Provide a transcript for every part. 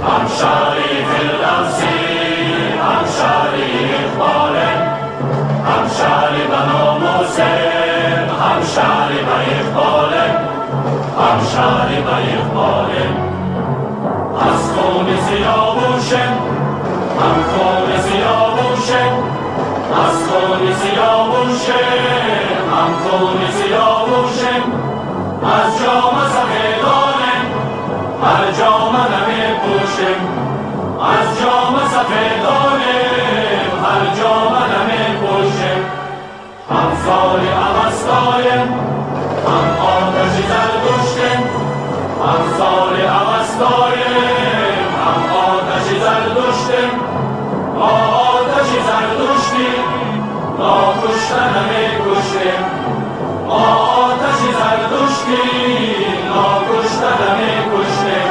همشهری فردوسی، همشهری اقبال، همشهری به ناموسم، همشهری به اقبال، همشهری به اقبال. از خون سیاوشم، هم خون سیاوشم، از خون سیاوشم، هم خون سیاوشم. از جام سفیدانم، هر جام نمی پوشم. از جام سفیدانم، هر جام نمی پوشم. هم سال اوستایم، هم آتشی زردشتم. هم سال اوستایم، هم آتشی زردشتم. آتشی زردشتی، ناکشته نمی کشتم. آتشی زردشتی، ناکشته نمی کشتم.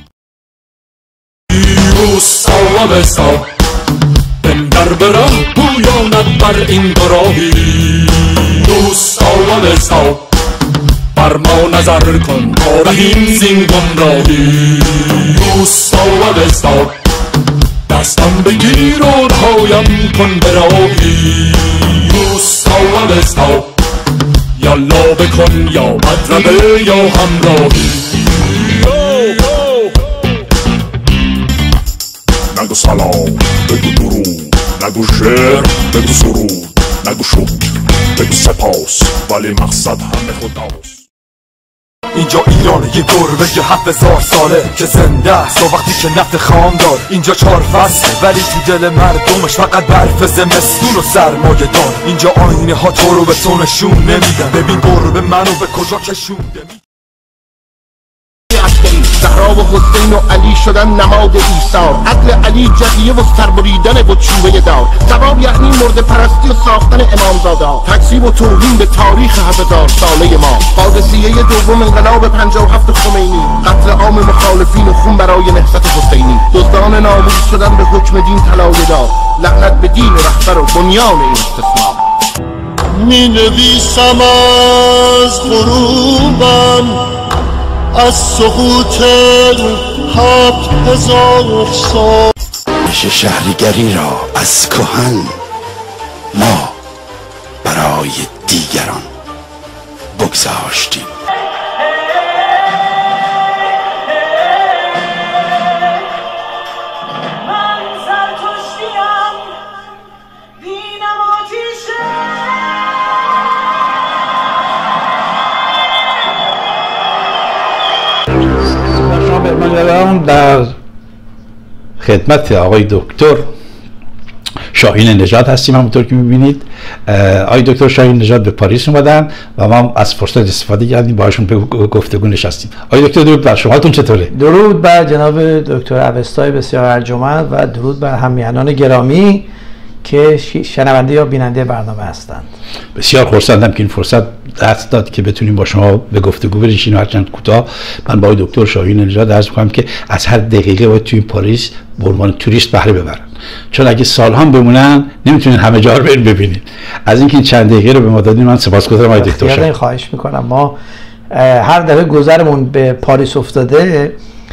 روستا و وستا بنگر بره پویاند بر این گراهی. روستا و وستا بر ما نظر کن تا رهیم زین گمراهی. روستا و وستا دستم بگیر و رهایم کن به راهی. روستا و وستا یالا بکن یا مطربه یا همراهی. نگو سلام، بگو درود، نگو شعر، بگو سرود، نگو شکر، بگو سپاس، ولی مقصد همه خداست. اینجا ایران یه گربه 7000 ساله که زنده است و وقتی که نفت خام دار. اینجا 4 فصل ولی تو دل مردمش فقط برف زمستون و سرمایه دار. اینجا آینه ها تو رو به تو نشون نمیدن. ببین گربه منو به کجا کشونده. زهرا و حسین و علی شدن نماد ایثار. عدل علی جزیه و سربریدن و چوبه دار. ثواب یعنی مرده پرستی و ساختن امامزادا. تکذیب و توهین به تاریخ 7000 ساله ما. حادثیه دوم انقلاب 57 خمینی. قتل عام مخالفین و خون برای نهضت حسینی. دزدان ناموس شدن به حکم دین طلایه دار. لعنت به دین رهبر و بنیان این استثمار. می نویسم از غروبم، از سقوط 7000 سال. میشه شهریگری را از کهن ما برای دیگران بگذاشتیم. من در خدمت آقای دکتر شاهین نژاد هستیم. همونطور که میبینید آقای دکتر شاهین نژاد به پاریس اومدن و ما از فرصت استفاده کردیم باهاشون به گفتگو نشستیم. آقای دکتر درود بر شما، حالتون چطوره؟ درود بر جناب دکتر اوستای بسیار ارجمند و درود بر همیهنان گرامی که شنونده یا بیننده برنامه هستند. بسیار خرسندم که این فرصت دست داد که بتونیم با شما به گفتگو بنشینیم هرچند کوتاه. من با دکتر شاهین نژاد عرض می‌کنم که از هر دقیقه باید توی پاریس به عنوان توریست بهره ببرن، چون اگه سال‌ها بمونن نمیتونن همه جا رو ببینید. از اینکه این چند دقیقه رو به ما دادین من سپاسگزارم آقای دکتر شاهین. خواهش می‌کنم. ما هر دفعه گذرمون به پاریس افتاده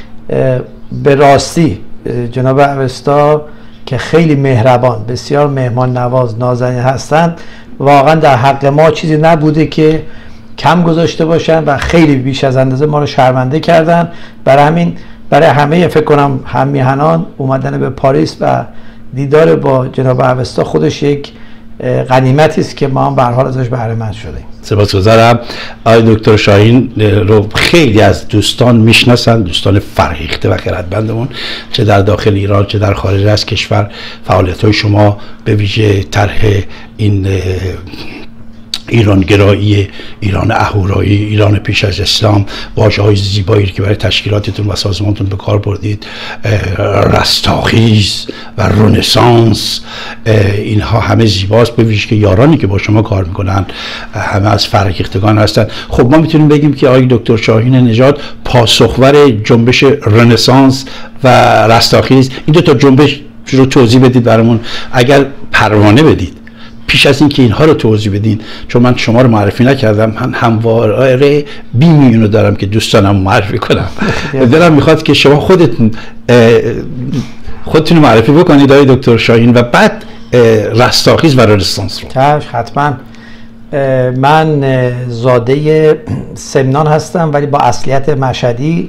به راستی جناب اوستا که خیلی مهربان، بسیار مهمان نواز، نازنین هستند، واقعا در حق ما چیزی نبوده که کم گذاشته باشن و خیلی بیش از اندازه ما رو شرمنده کردن. برای همین برای همه فکر کنم همیهنان اومدن به پاریس و دیدار با جناب اوستا خودش یک غنیمتی است که ما هم به هر حال ازش بهره مند شدیم. سپاسگزارم. آقای دکتر شاهین رو خیلی از دوستان میشناسن، دوستان فرهیخته و خردمندمون، چه در داخل ایران چه در خارج از کشور. فعالیت‌های شما به ویژه طرح این ایرانگرایی، ایران اهورایی، ایران پیش از اسلام، واژه‌های زیبایی که برای تشکیلاتتون و سازمانتون به کار بردید، رستاخیز و رنسانس، اینها همه زیباست. به ویژه که یارانی که با شما کار میکنن همه از فرهیختگان هستن. خب ما میتونیم بگیم که آقای دکتر شاهین نژاد پاسخور جنبش رنسانس و رستاخیز، این دو تا جنبش رو توضیح بدید برامون. اگر پروانه بدید پیش از اینکه اینها رو توضیح بدین، چون من شما رو معرفی نکردم، من همواره بیمیونو دارم که دوستانم معرفی کنم. دلم میخواد که شما خودتون معرفی بکنید آقای دکتر شاهین و بعد رستاخیز و رنسانس رو. حتما. من زاده سمنان هستم ولی با اصلیت مشهدی.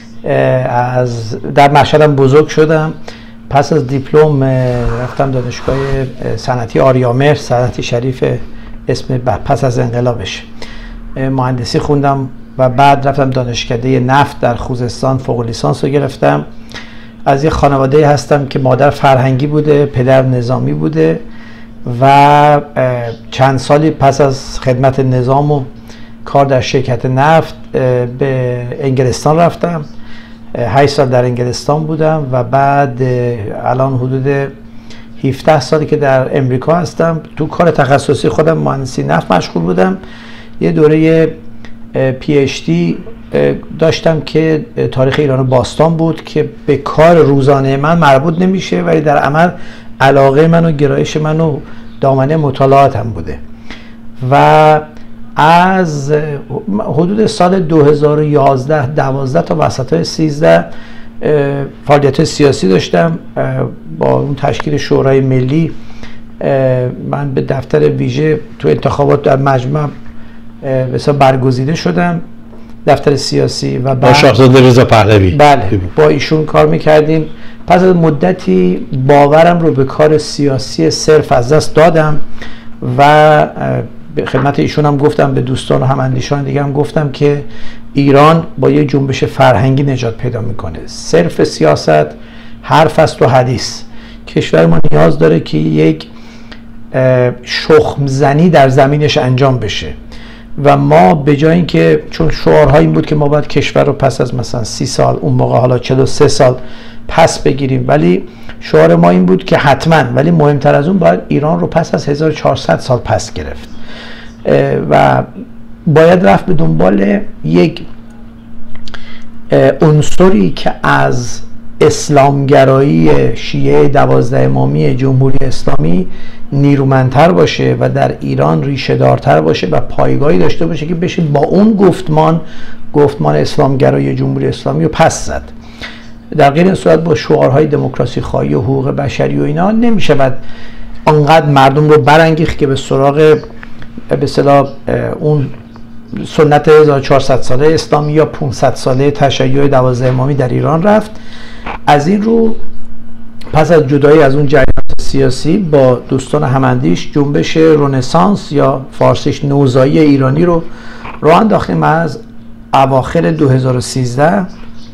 در مشهدم بزرگ شدم. پس از دیپلم رفتم دانشگاه صنعتی آریامهر، صنعتی شریف اسم پس از انقلابش، مهندسی خوندم و بعد رفتم دانشکده نفت در خوزستان، فوق لیسانس رو گرفتم. از یه خانواده هستم که مادر فرهنگی بوده، پدر نظامی بوده و چند سالی پس از خدمت نظام و کار در شرکت نفت به انگلستان رفتم. 8 سال در انگلستان بودم و بعد الان حدود 17 سالی که در امریکا هستم. تو کار تخصصی خودم مهندسی نفت مشغول بودم. یه دوره PhD داشتم که تاریخ ایران و باستان بود که به کار روزانه من مربوط نمیشه ولی در عمل علاقه من و گرایش من و دامنه مطالعاتم بوده. و از حدود سال 2011 تا وسطای 13 فعالیت سیاسی داشتم. با اون تشکیل شورای ملی من به دفتر ویژه تو انتخابات در مجمع بسیار برگزیده شدم، دفتر سیاسی، و با شاهزاده رضا پهلوی. بله، با ایشون کار میکردیم. پس از مدتی باورم رو به کار سیاسی صرف از دست دادم و به خدمت ایشون هم گفتم، به دوستان و هماندیشان دیگه هم گفتم که ایران با یه جنبش فرهنگی نجات پیدا میکنه. صرف سیاست حرف است و حدیث. کشور ما نیاز داره که یک شخمزنی در زمینش انجام بشه و ما به جای اینکه، چون شعارها این بود که ما باید کشور رو پس از مثلا 30 سال، اون موقع حالا 43 سال پس بگیریم، ولی شعار ما این بود که حتما، ولی مهمتر از اون باید ایران رو پس از 1400 سال پس گرفت و باید رفت به دنبال یک عنصری که از اسلامگرایی شیعه 12 امامی جمهوری اسلامی نیرومندتر باشه و در ایران ریشه دارتر باشه و پایگاهی داشته باشه که بشه با اون گفتمان اسلامگرایی جمهوری اسلامی رو پس زد. در غیر این صورت با شعارهای دموکراسی خواهی و حقوق بشری و اینا نمیشود انقدر مردم رو برانگیخت که به سراغ به اصطلاح اون سنت 1400 ساله اسلامی یا 500 ساله تشیع 12 امامی در ایران رفت. از این رو پس از جدایی از اون جریان سیاسی با دوستان هماندیش جنبش رنسانس یا فارسیش نوزایی ایرانی رو راه انداختیم از اواخر 2013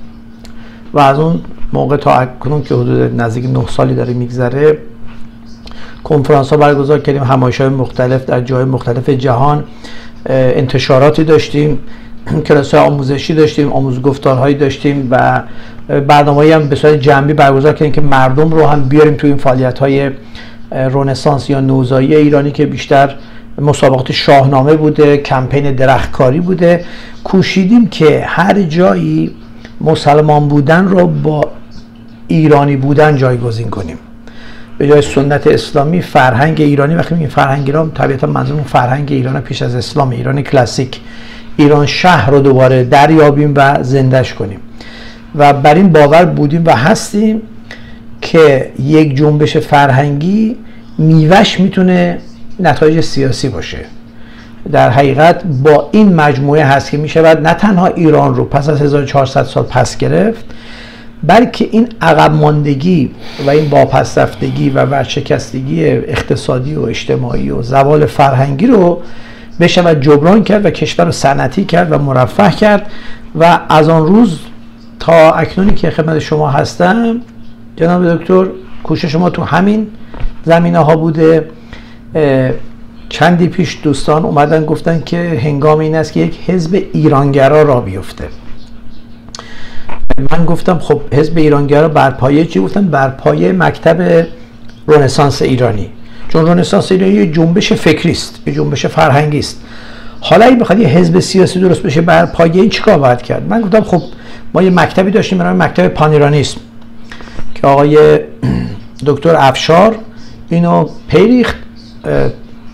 و از اون موقع تا اکنون که حدود نزدیک 9 سالی داره میگذره کنفرانس ها برگزار کردیم، همایش‌های مختلف در جای مختلف جهان، انتشاراتی داشتیم، کلاس‌های آموزشی داشتیم، آموزگفتارهایی داشتیم و برنامه‌ای هم به صورت جنبی برگزار کردیم که مردم رو هم بیاریم تو این فعالیت‌های رنسانس یا نوزایی ایرانی که بیشتر مسابقات شاهنامه بوده، کمپین درختکاری بوده. کوشیدیم که هر جایی مسلمان بودن رو با ایرانی بودن جایگزین کنیم. به جای سنت اسلامی فرهنگ ایرانی، وقتی میگیم فرهنگ ایران طبیعتا منظورمون فرهنگ ایران پیش از اسلام، ایران کلاسیک، ایران شهر رو دوباره دریابیم و زندهش کنیم و بر این باور بودیم و هستیم که یک جنبش فرهنگی میوهش میتونه نتایج سیاسی باشه. در حقیقت با این مجموعه هست که میشود نه تنها ایران رو پس از 1400 سال پس گرفت، بلکه این عقب ماندگی و این واپس رفتگی و ورشکستگی اقتصادی و اجتماعی و زوال فرهنگی رو بشود جبران کرد و کشور رو صنعتی کرد و مرفه کرد. و از آن روز تا اکنونی که خدمت شما هستم جناب دکتر، کوشش ما تو همین زمینه ها بوده. چندی پیش دوستان اومدن گفتن که هنگام این است که یک حزب ایرانگرا را بیفته. من گفتم خب حزب ایرانگرا بر پایه چی؟ گفتم بر پایه مکتب رنسانس ایرانی، چون رنسانس ایرانی یه جنبش فکری است، یه جنبش فرهنگی است. حالا اگه بخواد یه حزب سیاسی درست بشه بر پایه این چیکار باید کرد؟ من گفتم خب ما یه مکتبی داشتیم به نام مکتب پانیرانیسم که آقای دکتر افشار اینو پیریخت،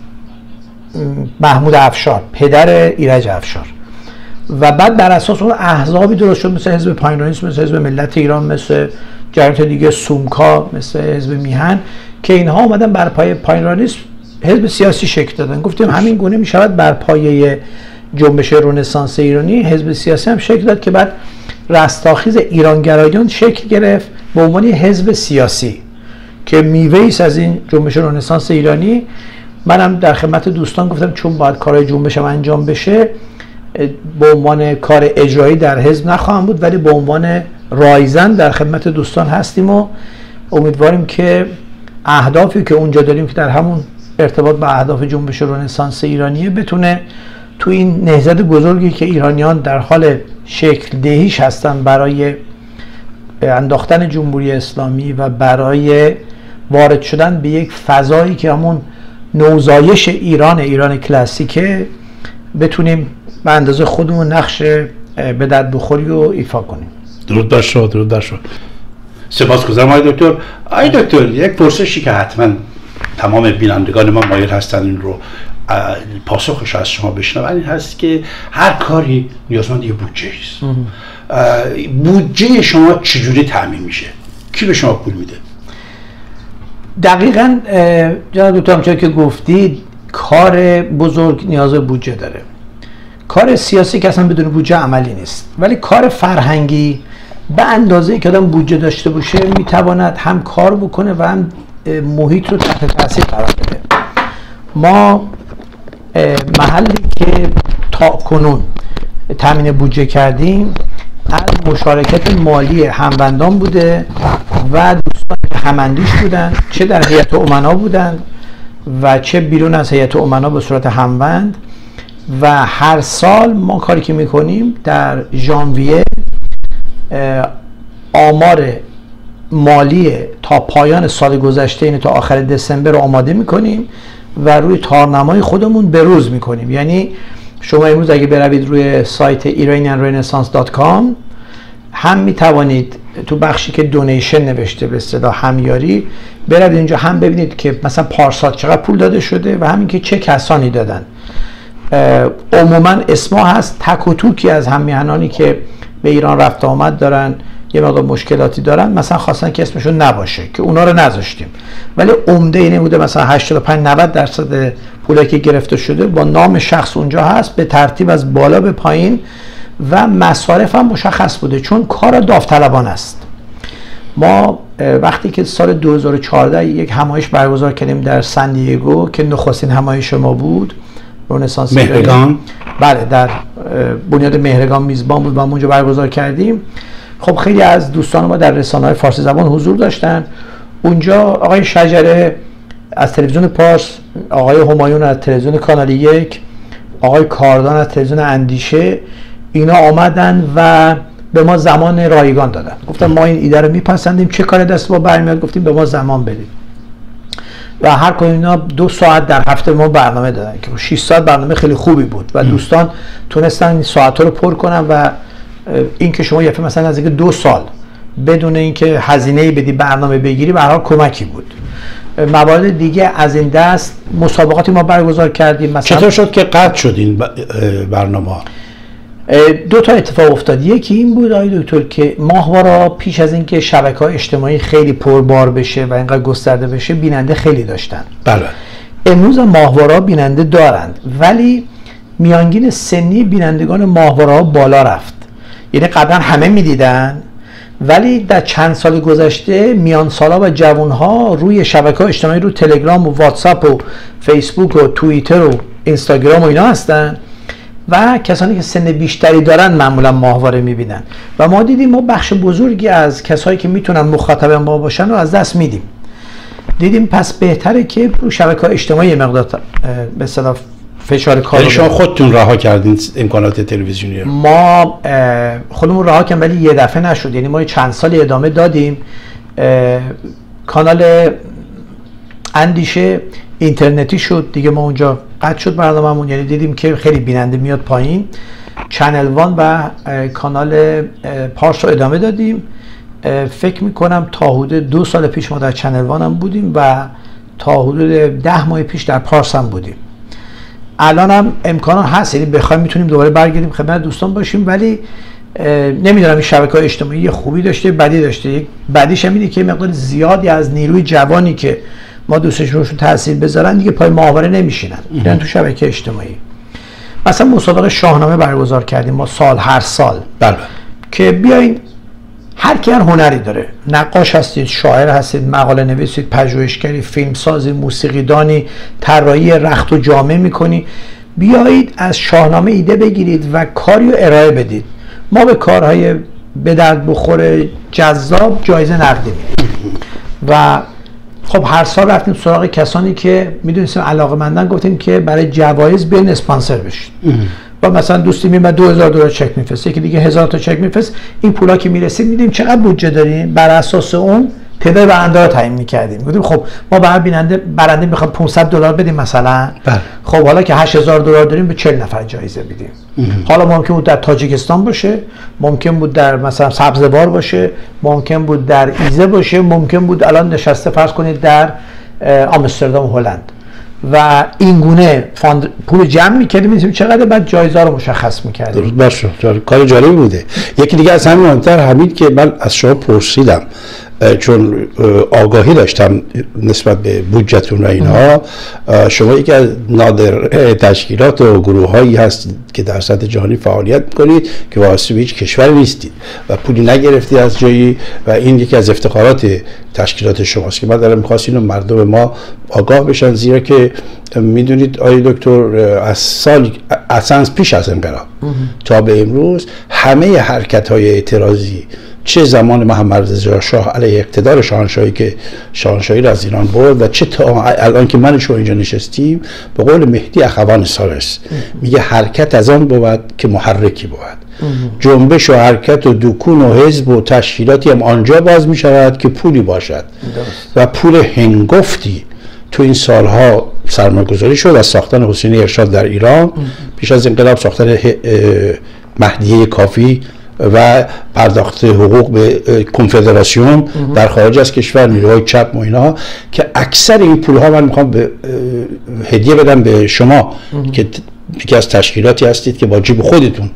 محمود افشار، پدر ایرج افشار، و بعد بر اساس اون احزابی درست شد، مثل حزب پایین‌رانیسم، مثل حزب ملت ایران، مثل جریانات دیگه، سومکا، مثل حزب میهن، که اینها اومدن بر پایه پایین‌رانیسم حزب سیاسی شکل دادن. گفتیم همین گونه میشود بر پایه جنبش رنسانس ایرانی حزب سیاسی هم شکل داد که بعد رستاخیز ایرانگرایان شکل گرفت به عنوان حزب سیاسی که میوه‌ای از این جنبش رنسانس ایرانی. منم در خدمت دوستان گفتم چون باید کارهای جنبشم انجام بشه، به عنوان کار اجرایی در حزب نخواهم بود، ولی به عنوان رایزن در خدمت دوستان هستیم و امیدواریم که اهدافی که اونجا داریم که در همون ارتباط با اهداف جنبش رنسانس ایرانیه بتونه تو این نهضت بزرگی که ایرانیان در حال شکل دهیش هستن برای انداختن جمهوری اسلامی و برای وارد شدن به یک فضایی که همون نوزایش ایران کلاسیکه، بتونیم به اندازه خودمون نقش به درد بخوری رو ایفا کنیم. درود بر شما، درود بر شما. سپاسگزارم آقای دکتر. آقای دکتر، یک پرسشی که حتما تمام بینندگان ما مایل هستن این رو پاسخش از شما بشنون، این هست که هر کاری نیازمند یه بودجه است. بودجه شما چجوری تامین میشه؟ کی به شما پول میده؟ دقیقاً جناب دکتر، همونطور که گفتید کار بزرگ نیاز به بودجه داره. کار سیاسی که اصلا بدون بودجه عملی نیست، ولی کار فرهنگی به اندازه‌ای که آدم بودجه داشته باشه میتواند هم کار بکنه و هم محیط رو تحت تاثیر قرار بده. ما محلی که تا کنون تامین بودجه کردیم از مشارکت مالی هموندان بوده و دوستان که هماندیش بودن، چه در هیئت امنا بودن و چه بیرون از هیئت امنا به صورت هموند. و هر سال ما کاری که میکنیم در ژانویه آمار مالی تا پایان سال گذشته، یعنی تا آخر دسامبر رو آماده میکنیم و روی تارنمای خودمون بروز میکنیم. یعنی شما امروز اگه بروید روی سایت iranianrenaissance.com هم میتوانید تو بخشی که دونیشن نوشته به اصطلاح همیاری بروید اینجا، هم ببینید که مثلا پارسال چقدر پول داده شده و همین که چه کسانی دادن. عموما اسما هست، تک و توکی از همیهنانی که به ایران رفت آمد دارن، یه مقدار مشکلاتی دارن، مثلا خواستن که اسمشون نباشه که اونا رو نذاشتیم، ولی عمده اینه بوده مثلا 85-90% پولی که گرفته شده با نام شخص اونجا هست به ترتیب از بالا به پایین و مصارف هم مشخص بوده، چون کار داوطلبانه است. ما وقتی که سال 2014 یک همایش برگزار کردیم در سن دیگو که نخستین همایش ما بود، رنسانس مهرگان، بله در بنیاد مهرگان میزبان بود و ما اونجا برگزار کردیم. خب خیلی از دوستان ما در رسانه‌های فارسی زبان حضور داشتن. اونجا آقای شجره از تلویزیون پارس، آقای همایون از تلویزیون کانال 1، آقای کاردان از تلویزیون اندیشه، اینا آمدن و به ما زمان رایگان دادن. گفتن ما این ایده رو میپسندیم، چه کار دست ما برمیاد؟ گفتیم به ما زمان بدید و هر کدوم اینا 2 ساعت در هفته ما برنامه دادن که 6 ساعت برنامه خیلی خوبی بود و دوستان تونستن این ساعت‌ها رو پر کنن و این که شما یه فیلم مثلا از 2 سال بدون اینکه هزینه‌ای بدی برنامه بگیری به هر حال کمکی بود. موارد دیگه از این دست مسابقاتی ما برگزار کردیم. مثلا چطور شد که قطع شد این برنامه؟ 2 تا اتفاق افتاد. یکی این بود آقای دکتر که ماهوارا پیش از اینکه شبکه‌های اجتماعی خیلی پربار بشه و اینقدر گسترده بشه بیننده خیلی داشتن. بله. امروز ماهوارا بیننده دارند ولی میانگین سنی بینندگان ماهوارا بالا رفت. یعنی قبلا همه میدیدن ولی در چند سال گذشته میان سالا و جوانها روی شبکه‌های اجتماعی، رو تلگرام و واتساپ و فیسبوک و توییتر و اینستاگرام و اینا هستن و کسانی که سن بیشتری دارن معمولا ماهواره میبینن و ما دیدیم ما بخش بزرگی از کسایی که میتونن مخاطب ما باشن رو از دست میدیم. دیدیم پس بهتره که رو شبکه‌های اجتماعی مقدار به اصطلاح فشار کار رو شما خودتون رها کردین امکانات تلویزیونی رو؟ ما خودمون رها کردیم ولی یه دفعه نشد، یعنی ما چند سال ادامه دادیم. کانال اندیشه اینترنتی شد دیگه، ما اونجا قطع شد برنامه‌مون، یعنی دیدیم که خیلی بیننده میاد پایین. چنل وان و کانال پارس رو ادامه دادیم. فکر میکنم تا حدود 2 سال پیش ما در چنل وان هم بودیم و تا حدود 10 ماه پیش در پارس هم بودیم. الان هم امکان هست، یعنی بخوایم میتونیم دوباره برگردیم خدمت دوستان باشیم، ولی نمیدونم این شبکه‌های اجتماعی خوبی داشته بدی داشته. بعدیش هم اینه که مقدار زیادی از نیروی جوانی که ما دوستش روشون تاثیر بذارن دیگه پای ماهواره نمیشینن، میرن تو شبکه اجتماعی. مثلا مسابقه شاهنامه برگزار کردیم ما هر سال بله، که بیاین هر کی هر هنری داره، نقاش هستید، شاعر هستید، مقاله نویسید، پژوهشگری، فیلمسازی، موسیقیدانی، طراحی رخت و جامه میکنی، بیایید از شاهنامه ایده بگیرید و کاری رو ارائه بدید. ما به کارهای به درد بخور جذاب جایزه نقدی میدیم و خب هر سال رفتیم سراغ کسانی که میدونستیم علاقه‌مندن، گفتیم که برای جوایز بیاین اسپانسر بشید. و مثلا دوستی میاد $2000 چک میفرسته، که دیگه 1000 تا چک میفرست. این پولا که میرسید میدیم چقدر بودجه داریم، بر اساس اون تعداد برنده رو تعیین میکردیم. گفتیم خب ما به هر برنده میخوام $500 بدیم مثلا. خب حالا که $8000 داریم به 40 نفر جایزه بدیم. حالا ممکن بود در تاجیکستان باشه، ممکن بود در مثلا سبزوار باشه، ممکن بود در ایزه باشه، ممکن بود الان نشسته فرض کنید در آمستردام هلند. و این گونه پول جمع می‌کردیم، می‌دونیم چقدر، بعد جایزه رو مشخص می‌کردیم. درست باشه، کار جالبی بوده. یکی دیگه از همین مهمتر همین که من از شما پرسیدم، چون آگاهی داشتم نسبت به بودجه‌تون و اینها، شما یکی از نادر تشکیلات و گروه‌هایی هست که در سطح جهانی فعالیت می‌کنید که واسه هیچ کشوری نیستید و پولی نگرفتی از جایی، و این یکی از افتخارات تشکیلات شماست که من دارم می‌خواستم اینو مردم ما آگاه بشن، زیرا که میدونید آقای دکتر از سال اصلا پیش از انقلاب تا به امروز همه حرکت‌های اعتراضی، چه زمان محمد رضا شاه علیه اقتدار شاهنشاهی که شاهنشاهی را از ایران برد، و چه تا الان که من شما اینجا نشستیم، به قول مهدی اخوان سالس میگه حرکت از آن بود که محرکی بود. جنبش و حرکت و دکون و حزب و تشکیلاتی هم آنجا باز می شود که پولی باشد و پول هنگفتی تو این سالها سرمایه‌گذاری شد از ساختن حسینی ارشاد در ایران، پیش از انقلاب ساختن مهدیه کافی و پرداخت حقوق به کنفدراسیون در خارج از کشور، نیروهای چپ و اینا، که اکثر این پول ها من میخوام به هدیه بدم به شما که یکی از تشکیلاتی هستید که با جیب خودتون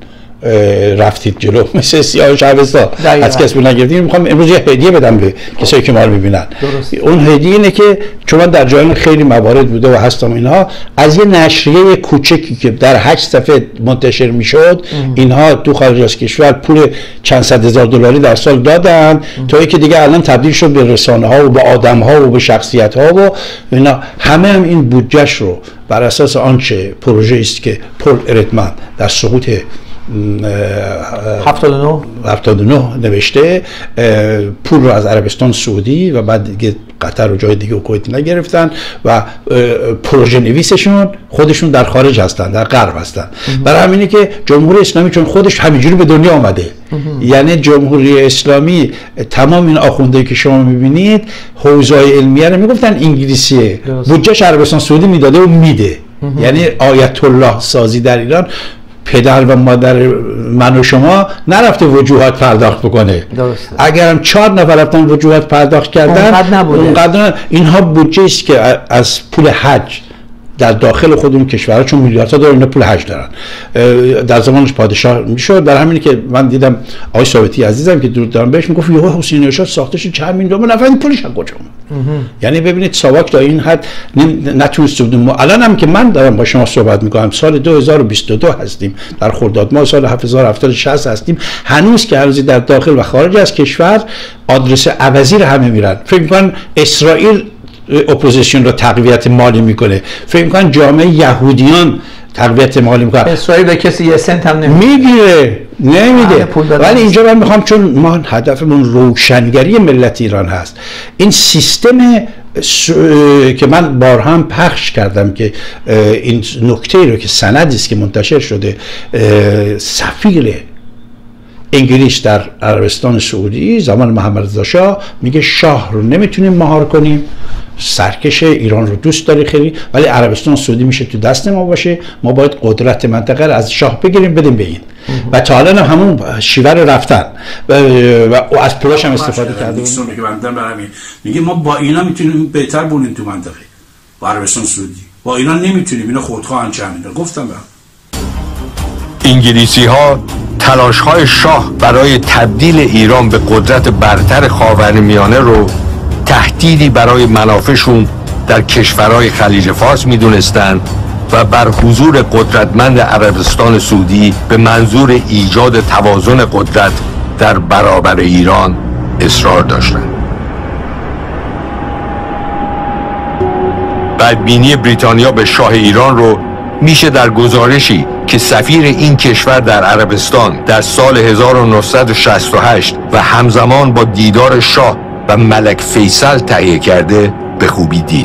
رفتید جلو، مثل سیاه شهرستان از کسی نگرفتید. میخوام امروز یه هدیه بدم به کسایی که ما رو میبینن. اون هدیه اینه که چون من در جایان خیلی موارد بوده و هستم اینها، از یه نشریه کوچکی که در 8 صفحه منتشر میشد، اینها تو خارج از کشور پول چند صد هزار دلاری در سال دادن، تا اینکه دیگه الان تبدیل شد به رسانه ها و به آدم ها و به شخصیت ها و اینا. همه هم این بودجهش رو بر اساس آنچه پروژه است که پل ارتمن در سقوط 79 نوشته، پول رو از عربستان سعودی و بعد دیگه قطر و جای دیگه و کویت نگرفتن و پروژه نویسشون خودشون در خارج هستن، در غرب هستن. برای همینه که جمهوری اسلامی چون خودش همینجوری به دنیا آمده، یعنی جمهوری اسلامی تمام این آخوندهایی که شما میبینید حوزه‌های علمیه رو میگفتن انگلیسیه، بودجهش عربستان سعودی میداده و میده. یعنی آیت الله سازی در ایران، پدر و مادر من و شما نرفته وجوهات پرداخت بکنه. اگرم 4 نفر رفتن وجوهات پرداخت کردن، اونقدر اینها بودجه است که از پول حج در داخل خود اون کشورها، چون میلیاردها دلار اینا پول حج دارن، در زمانش پادشاه میشد. برای همینه که من دیدم آقای ثابتی عزیزم که درود دارم بهش، میگفت یهو حسین ارشاد ساختش چند میلیون دلار، نفهمید پولش از کجا اومد. یعنی ببینید ساواک تا این حد نتونست. الان هم که من دارم با شما صحبت میکنم سال 2022 هستیم، در خرداد ماه سال 7060 هستیم، هنوز که هنوز در داخل و خارج از کشور آدرس عوضی رو همه میرن. فکر میکنن اسرائیل اپوزیسیون رو تقویت مالی میکنه، فکر میکنن جامعه یهودیان تقویت مالی میکنن. اسرائیل به کسی یه سنت هم نمیده. ولی اینجا من میخوام، چون ما هدفمون روشنگری ملت ایران هست، این سیستم که من بارها هم پخش کردم که این نکته رو که سندی است که منتشر شده، سفیر انگلیس در عربستان سعودی زمان محمد رضا شاه میگه شاه رو نمیتونیم مهار کنیم، سرکش ایران رو دوست داره خیلی، ولی عربستان سعودی میشه تو دست ما باشه، ما باید قدرت منطقه رو از شاه بگیریم بدیم به این. و تا الان همون شیوه رو رفتن و از پولاش هم استفاده کردن. میگه ما با اینا میتونیم بهتر بونیم تو منطقه با عربستان سعودی. با ایران نمیتونیم، اینا خودخواهن چه همین گفتم. انگلیسی ها تلاش های شاه برای تبدیل ایران به قدرت برتر خاورمیانه رو تهدیدی برای منافعشون در کشورهای خلیج فارس میدونستند و بر حضور قدرتمند عربستان سعودی به منظور ایجاد توازن قدرت در برابر ایران اصرار داشتند. بدبینی بریتانیا به شاه ایران رو میشه در گزارشی که سفیر این کشور در عربستان در سال 1968 و همزمان با دیدار شاه و ملک فیصل تهیه کرده به خوبی دید.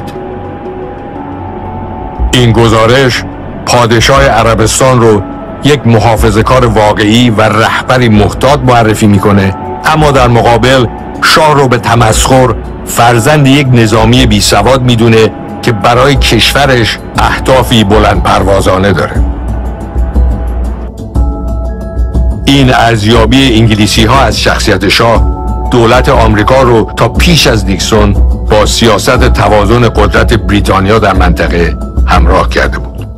این گزارش پادشاه عربستان رو یک محافظه‌کار واقعی و رهبری محتاط معرفی میکنه، اما در مقابل شاه رو به تمسخر فرزند یک نظامی بی سواد میدونه که برای کشورش اهدافی بلند پروازانه داره. این ارزیابی انگلیسی ها از شخصیت شاه دولت آمریکا رو تا پیش از نیکسون با سیاست توازن قدرت بریتانیا در منطقه همراه کرده بود.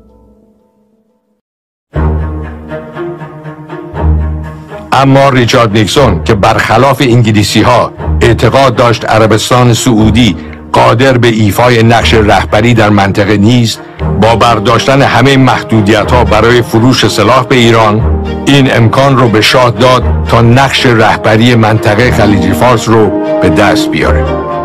اما ریچارد نیکسون که برخلاف انگلیسی ها اعتقاد داشت عربستان سعودی قادر به ایفای نقش رهبری در منطقه نیست، با برداشتن همه محدودیت ها برای فروش سلاح به ایران این امکان رو به شاه داد تا نقش رهبری منطقه خلیج فارس رو به دست بیاره.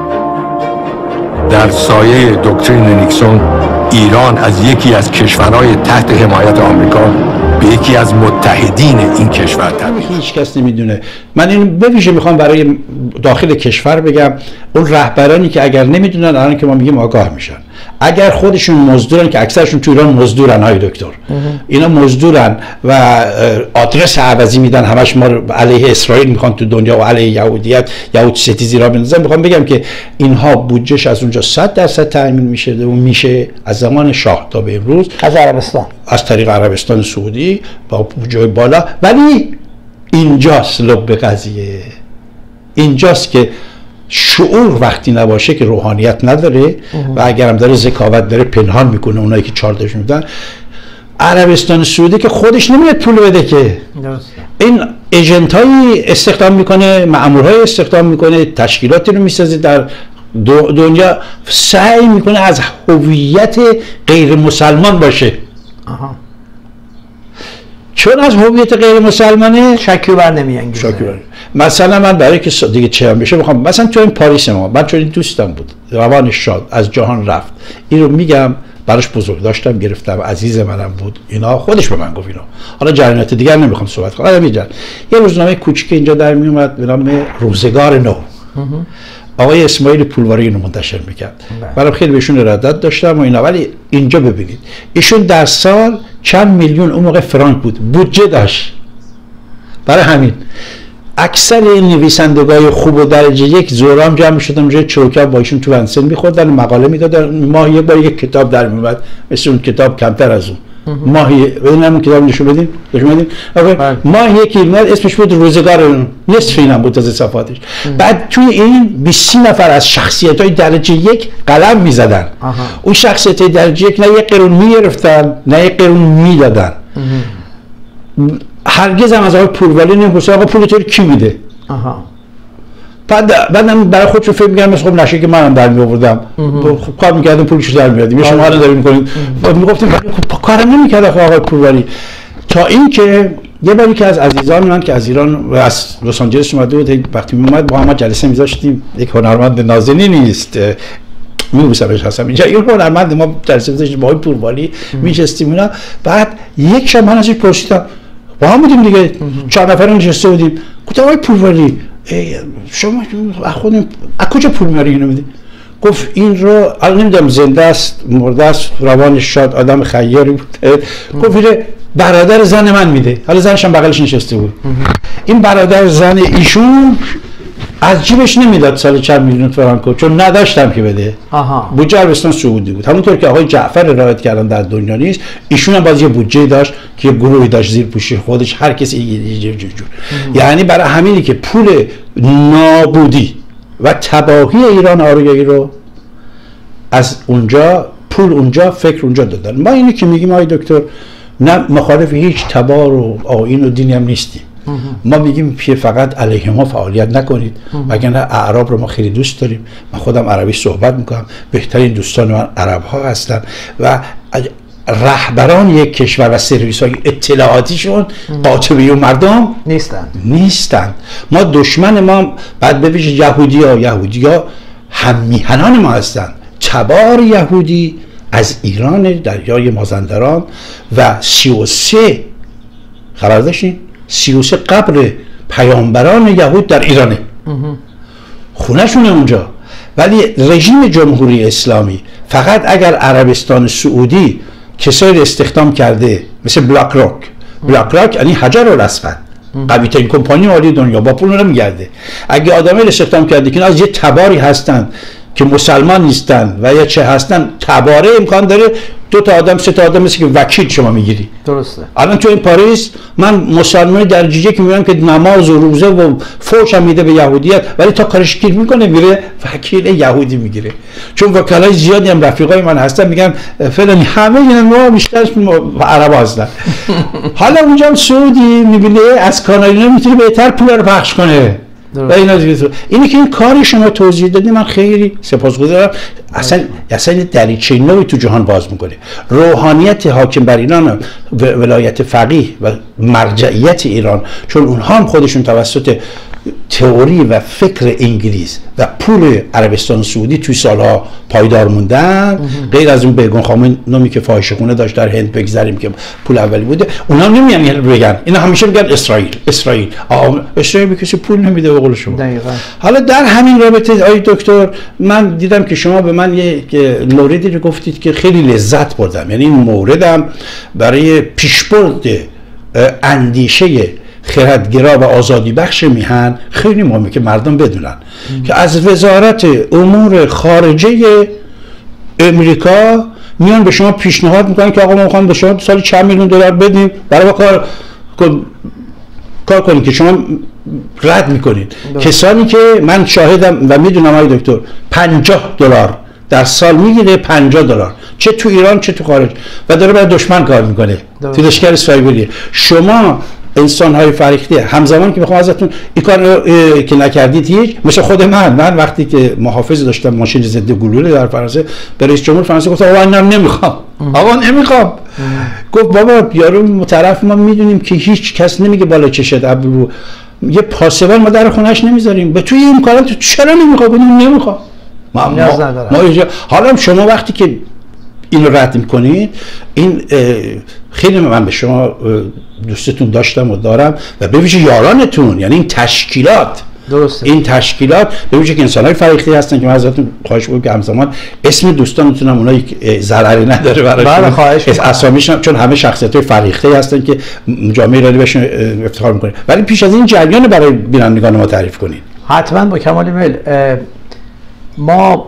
در سایه دکترین نیکسون ایران از یکی از کشورهای تحت حمایت آمریکا به یکی از متحدین این کشور تبدیل. هیچ کس نمیدونه. من این به ویژه میخوام برای داخل کشور بگم، اون رهبرانی که اگر نمیدونن الان که ما میگیم آگاه میشن، اگر خودشون مزدورن که اکثرشون تو ایران مزدورن های دکتر، اینا مزدورن و آدرس عوضی میدن، همش ما علیه اسرائیل میخوان تو دنیا و علیه یهودیت یهود ستیزی را بندازن. میخوام بگم که اینها بودجهش از اونجا 100% تامین میشه و میشه از زمان شاه تا به امروز از عربستان، از طریق عربستان سعودی با بودجه بالا. ولی اینجاست لب قضیه، اینجاست که شعور وقتی نباشه که روحانیت نداره و اگرم داره ذکاوت داره پنهان میکنه. اونایی که چارتش میدن عربستان سعودی که خودش نمیاد پول بده که این ایجنتایی استخدام میکنه، مأمورهای استخدام میکنه، تشکیلاتی رو میسازه در دنیا، سعی میکنه از هویت غیر مسلمان باشه. چون از هویت غیر مسلمانه شکی بر نمیانگیزه. مثلا من برای که دیگه چه هم بشه میخوام مثلا تو این پاریس من چون این دوستم بود روانش شاد از جهان رفت، این رو میگم براش بزرگ داشتم گرفتم، عزیز منم بود، اینا خودش به من گفت اینا. حالا جریانات دیگر نمیخوام صحبت کنم. یه روزنامه کوچیک اینجا در میومد به نام روزگار نو، آقای اسماعیل پولواری اینو منتشر میکرد. برام خیلی بهشون ارادت داشتم و اینا. ولی اینجا ببینید ایشون در سال چند میلیون اون موقع فرانک بود بودجه داشت. برای همین اکثر این نویسندگان خوب و درجه یک زورام جمع شدن جای چوکا با ایشون تو ونسن میخوردن، مقاله میدادن، ماهی یک بار یک کتاب در میومد، مثل اون کتاب کمتر از اون ماهی. ببینم کتاب نشون بدین ماهی یکی میاد اسمش بود روزگار، نصف اینم بود از صفحاتش. بعد توی این 20 نفر از شخصیت‌های درجه یک قلم میزدن. اون شخصیت‌های درجه یک نه یک قرون میگرفتن نه یک قرون میدادن. هرگز هم از آقای پولواری نمی‌پرسید آقا پول تو کی میده. بعدم برای خودشون فکر می‌کردم مثلا خب نشه که منم در می‌آوردم، کار می‌کردم پولش در میادیم، شما حالا دارین می‌کنید. میگفتیم خب کارم نمی‌کرد آقای پولواری. تا اینکه یه باری که از عزیزان من که از ایران و از لس آنجلس اومده بود، وقتی میومد با هم جلسه می‌ذاشتیم، یک هنرمند نازنین نیست میبوسمش هستم اینجا، این هنرمند ما جلسه می‌ذاشتیم با آقای پولواری میشستیم اینا. بعد یک شب من ازش پرسیدم، با هم بودیم دیگه 4 نفر نشسته بودیم، گفتم آقای پولواری شما خودم از کجا پول میاری اینو میدی؟ گفت این رو الان نمیدونم زنده است مرده است، روانش شاد، آدم خیاری بود. گفت اینه برادر زن من میده، حالا زنش هم بغلش نشسته بود. این برادر زن ایشون از جیبش نمیداد سال 4 میلیون فرانکو، چون نداشتم که بده. بودجه عربستان سعودی بود. همونطور که آقای جعفر رعایت کردن در دنیا نیست، ایشون هم باز یه بودجه داشت که گروهی داشت زیر پوشی خودش، هر کسی یه جور. یعنی برای همینی که پول نابودی و تباهی ایران آریایی رو از اونجا پول اونجا، فکر اونجا دادن. ما اینی که میگیم آقای دکتر نه مخالف هیچ تبار و آیین و دینی هم نیستیم. ما میگیم که فقط علیه ما فعالیت نکنید، وگرنه اعراب رو ما خیلی دوست داریم. من خودم عربی صحبت میکنم، بهترین دوستان من عرب ها هستن و رهبران یک کشور و سرویس های اطلاعاتیشون قاطبه و مردم نیستن. ما دشمن ما بعد به ویژه یهودی ها هم میهنان ما هستن. تبار یهودی از ایران دریای مازندران و 33 خبر داشتین 33 قبر پیامبران یهود در ایرانه، خونهشونه اونجا. ولی رژیم جمهوری اسلامی فقط اگر عربستان سعودی کسایی استخدام کرده مثل بلاک راک یعنی حجر الاسود قوی ترین کمپانی مالی دنیا با پول نمیگرده، اگه آدمی استخدام کرده که از یه تباری هستن که مسلمان نیستن و یا چه هستن، تباره امکان داره 2 تا آدم 3 تا آدم مثل که وکیل شما میگیری. درسته. الان تو این پاریس من مسلمانی در جیجه که میگم که نماز و روزه و فوش هم میده به یهودیت، ولی تا کارش گیر میکنه میره وکیل یهودی میگیره. چون وکلای زیادی هم رفیقای من هستن میگن فلانی، همه اینا بیشترش عربا هستن. حالا اونجا هم سعودی میبینه از کانالینا میتونه بهتر پول رو پخش کنه. و اینی که این کاری شما توضیح دادی من خیلی سپاسگزارم. اصلا دریچه نوعی تو جهان باز میکنه. روحانیت حاکم بر ایران، ولایت فقیه و مرجعیت ایران، چون اونها هم خودشون توسط تئوری و فکر انگلیس و پول عربستان سعودی توی سالها پایدار موندن، غیر از اون بیگون خانمی که فاحشه‌خونه داشت در هند بگذاریم که پول اولی بوده، اونا نمیان بگن، اینا همیشه میگن اسرائیل به کسی پول نمیده به قول شما. دقیقاً. حالا در همین رابطه آقای دکتر من دیدم که شما به من یک موردی رو گفتید که خیلی لذت بردم، یعنی این موردم برای پیشبرد اندیشه خردگرا و آزادی بخش میهن خیلی مهمه که مردم بدونن که از وزارت امور خارجه امریکا میان به شما پیشنهاد میکنن که آقا ما میخوایم به شما سال چند میلیون دلار بدیم برای کار کنید که شما رد میکنید. کسانی که من شاهدم و میدونم آقای دکتر $50 در سال میگیره، $50 چه تو ایران چه تو خارج، و داره برای دشمن کار میکنه، تو لشکر اسرائیلی. شما انسان های فریخته همزمان که بخوام ازتون این کار که نکردید هیچ، مثل خود من وقتی که محافظ داشتم ماشین ضد گلوله در فرانسه، به رئیس جمهور فرانسه گفتم آقا من نمیخوام. گفت بابا یارو طرف ما میدونیم که هیچ کس نمیگه بالا چشت ابرو، یه پاسبان ما در خونهش نمیذاریم، به توی این کارا تو چرا نمیخواد؟ نمیخوام. ما حالا شما وقتی که اینو رد میکنید، این خیلی من به شما دوستتون داشتم و دارم و به ویژه یارانتون، یعنی این تشکیلات. درسته. این تشکیلات به ویژه که انسان‌های فریخته هستن که من ازتون خواهش می‌کنم که همزمان اسم دوستانتونم اونایی که ضرری نداره برای خواهش اسامیشون، چون همه شخصیت‌های فریخته هستن که جامعه ایرانی بهشون افتخار می‌کنه، ولی پیش از این جریان برای بینندگان ما تعریف کنید. حتما با کمال میل. ما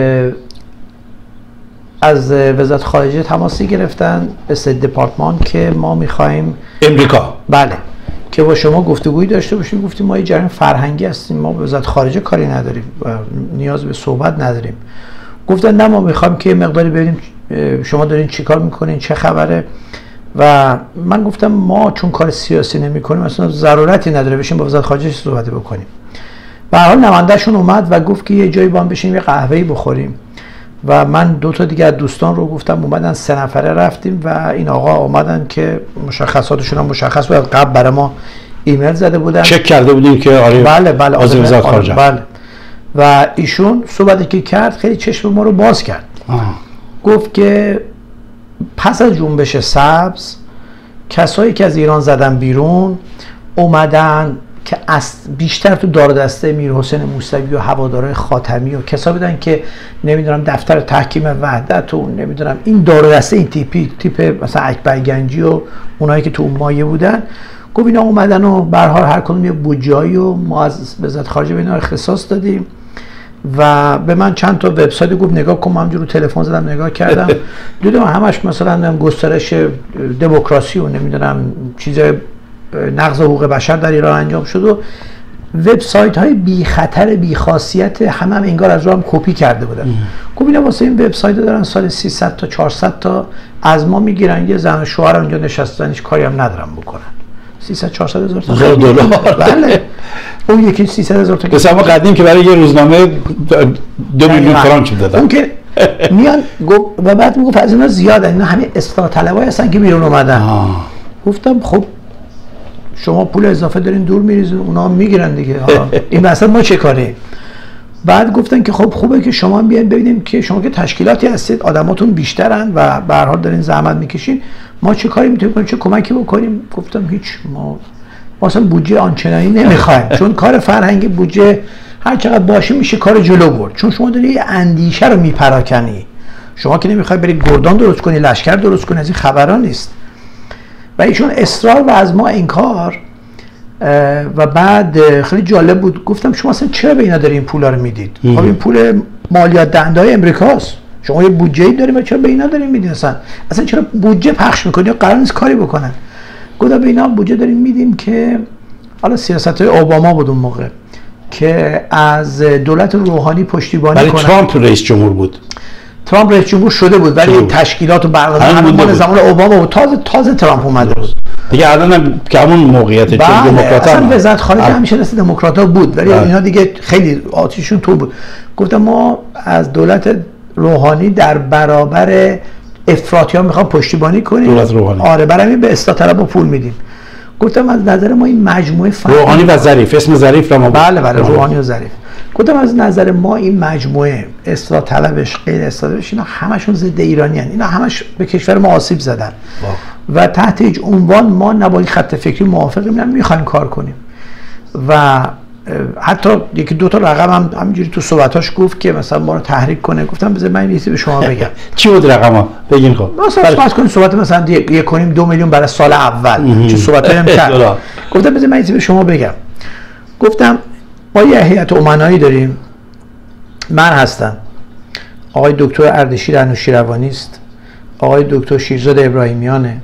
از وزارت خارجه تماسی گرفتن به استیت دپارتمان که ما می‌خوایم امریکا بله که با شما گفتگویی داشته باشیم. گفتیم ما یه جریان فرهنگی هستیم، ما به وزارت خارجه کاری نداریم و نیاز به صحبت نداریم. گفتن نه ما میخوایم که مقداری ببینیم شما دارین چیکار میکنین، چه خبره. و من گفتم ما چون کار سیاسی نمیکنیم اصلا ضرورتی نداره بشیم با وزارت خارجه صحبت بکنیم. به هر حال نماینده‌شون اومد و گفت که یه جایی با هم بشینیم یه قهوه‌ای بخوریم و من 2 تا دیگه از دوستان رو گفتم اومدن، 3 نفره رفتیم و این آقا اومدن که مشخصاتشون هم مشخص بود، قبل برای ما ایمیل زده بودن، چک کرده بودیم که آره بله از وزارت خارجه. بله. و ایشون صحبتی که کرد خیلی چشم ما رو باز کرد. گفت که پس از جنبش سبز کسایی که از ایران زدن بیرون اومدن که بیشتر تو دار دسته میر حسین موسوی و هوادارهای خاتمی و کسایی بودن که نمیدونم دفتر تحکیم وحدت و نمیدونم این دار دسته این تیپ مثلا اکبر گنجی و اونایی که تو اون مایه بودن. گفت اینا اومدن و به هر حال هر کدوم یه بودجه‌ای و ما از وزارت خارجه به اینا اختصاص دادیم و به من چند تا وبسایت گفت نگاه کن. من همجور رو تلفن زدم نگاه کردم دیدم همش مثلا گسترش دموکراسی و نمیدونم چیز نقض حقوق بشر در ایران انجام شد و وبسایت های بی خطر بی خاصیت هم انگار از رو هم کپی کرده بودن. گفت اینا واسه این وبسایت دارن سال 300 تا 400 تا از ما میگیرن، یه زن و شوهر اونجا نشستن هیچ کاری هم ندارن بکنن. 300 400 هزار تا دلار. بله اون یکی 300 هزار تا. مثلا ما قدیم که برای یه روزنامه 2 میلیون فرانک میدادن. اون که میان و بعد میگفت از اینا زیاده، اینا همه اصلاح طلبای هستن که بیرون اومدن. گفتم خب شما پول اضافه دارین دور میریزین، اونا هم میگیرن دیگه. این مثلا ما چه کاری؟ بعد گفتن که خب خوبه که شما هم بیاین ببینیم که شما که تشکیلاتی هستید، آدماتون بیشترن و به هر حال دارین زحمت میکشین، ما چه کاری میتونیم کنیم، چه کمکی بکنیم؟ گفتم هیچ، ما اصلا بودجه آنچنانی نمیخوایم چون کار فرهنگی بودجه هر چقدر باشه میشه کار جلو برد، چون شما داری اندیشه رو میپراکنی، شما که نمیخوای بری گردان درست کنی، لشکر درست کنی، از این خبران نیست. و ایشون اصرار و از ما انکار. و بعد خیلی جالب بود، گفتم شما اصلا چرا به اینا دارین پولا رو میدید؟ خب این پول مالیات دهنده‌های امریکاست، شما یه بودجه‌ای دارین و چرا به اینا دارین میدین؟ اصلا چرا بودجه پخش میکنید؟ قرار نیست کاری بکنن. گفتم به اینا بودجه داریم میدیم که حالا سیاست‌های اوباما بود اون موقع که از دولت روحانی پشتیبانی کنن. ترامپ رئیس جمهور بود. ترامپ رئیس جمهور شده بود ولی تشکیلات و برنامه زمان اوباما و تازه ترامپ اومده بود دیگه. الان هم که همون موقعیت دموکرات اصلا وزارت خارجه همیشه دست دموکرات‌ها بود ولی اینا دیگه خیلی آتیشون تو بود. گفتم ما از دولت روحانی در برابر افراطیان میخوام پشتیبانی کنیم. دولت روحانی. آره، برای به اصلاح طلبا پول میدیم. گفتم از نظر ما این مجموعه روحانی و ظریف، اسم ظریف رو ما بله روحانی و ظریف. گفتم از نظر ما این مجموعه اصلاح طلبش غیر اصلاح طلبش اینا همشون ضد ایرانی هستند، اینا همش به کشور ما آسیب زدن و تحت هیچ عنوان ما نباید خط فکری موافقیم، نمیخوایم کار کنیم. و حتی یکی دو تا رقم هم همینجوری تو صحبتاش گفت که مثلا ما رو تحریک کنه. گفتم بذار من یه چیزی به شما بگم. چی بود رقما؟ بگین. خب مثلا کنیم صحبت مثلا 1.2 میلیون برای سال اول چه صحبتایی هم کرد. گفتم بذار من یه چیزی به شما بگم. گفتم ما یه هیئت امنایی داریم، من هستم، آقای دکتر اردشیر انوشیروانی است، آقای دکتر شیرزاد ابراهیمیانه،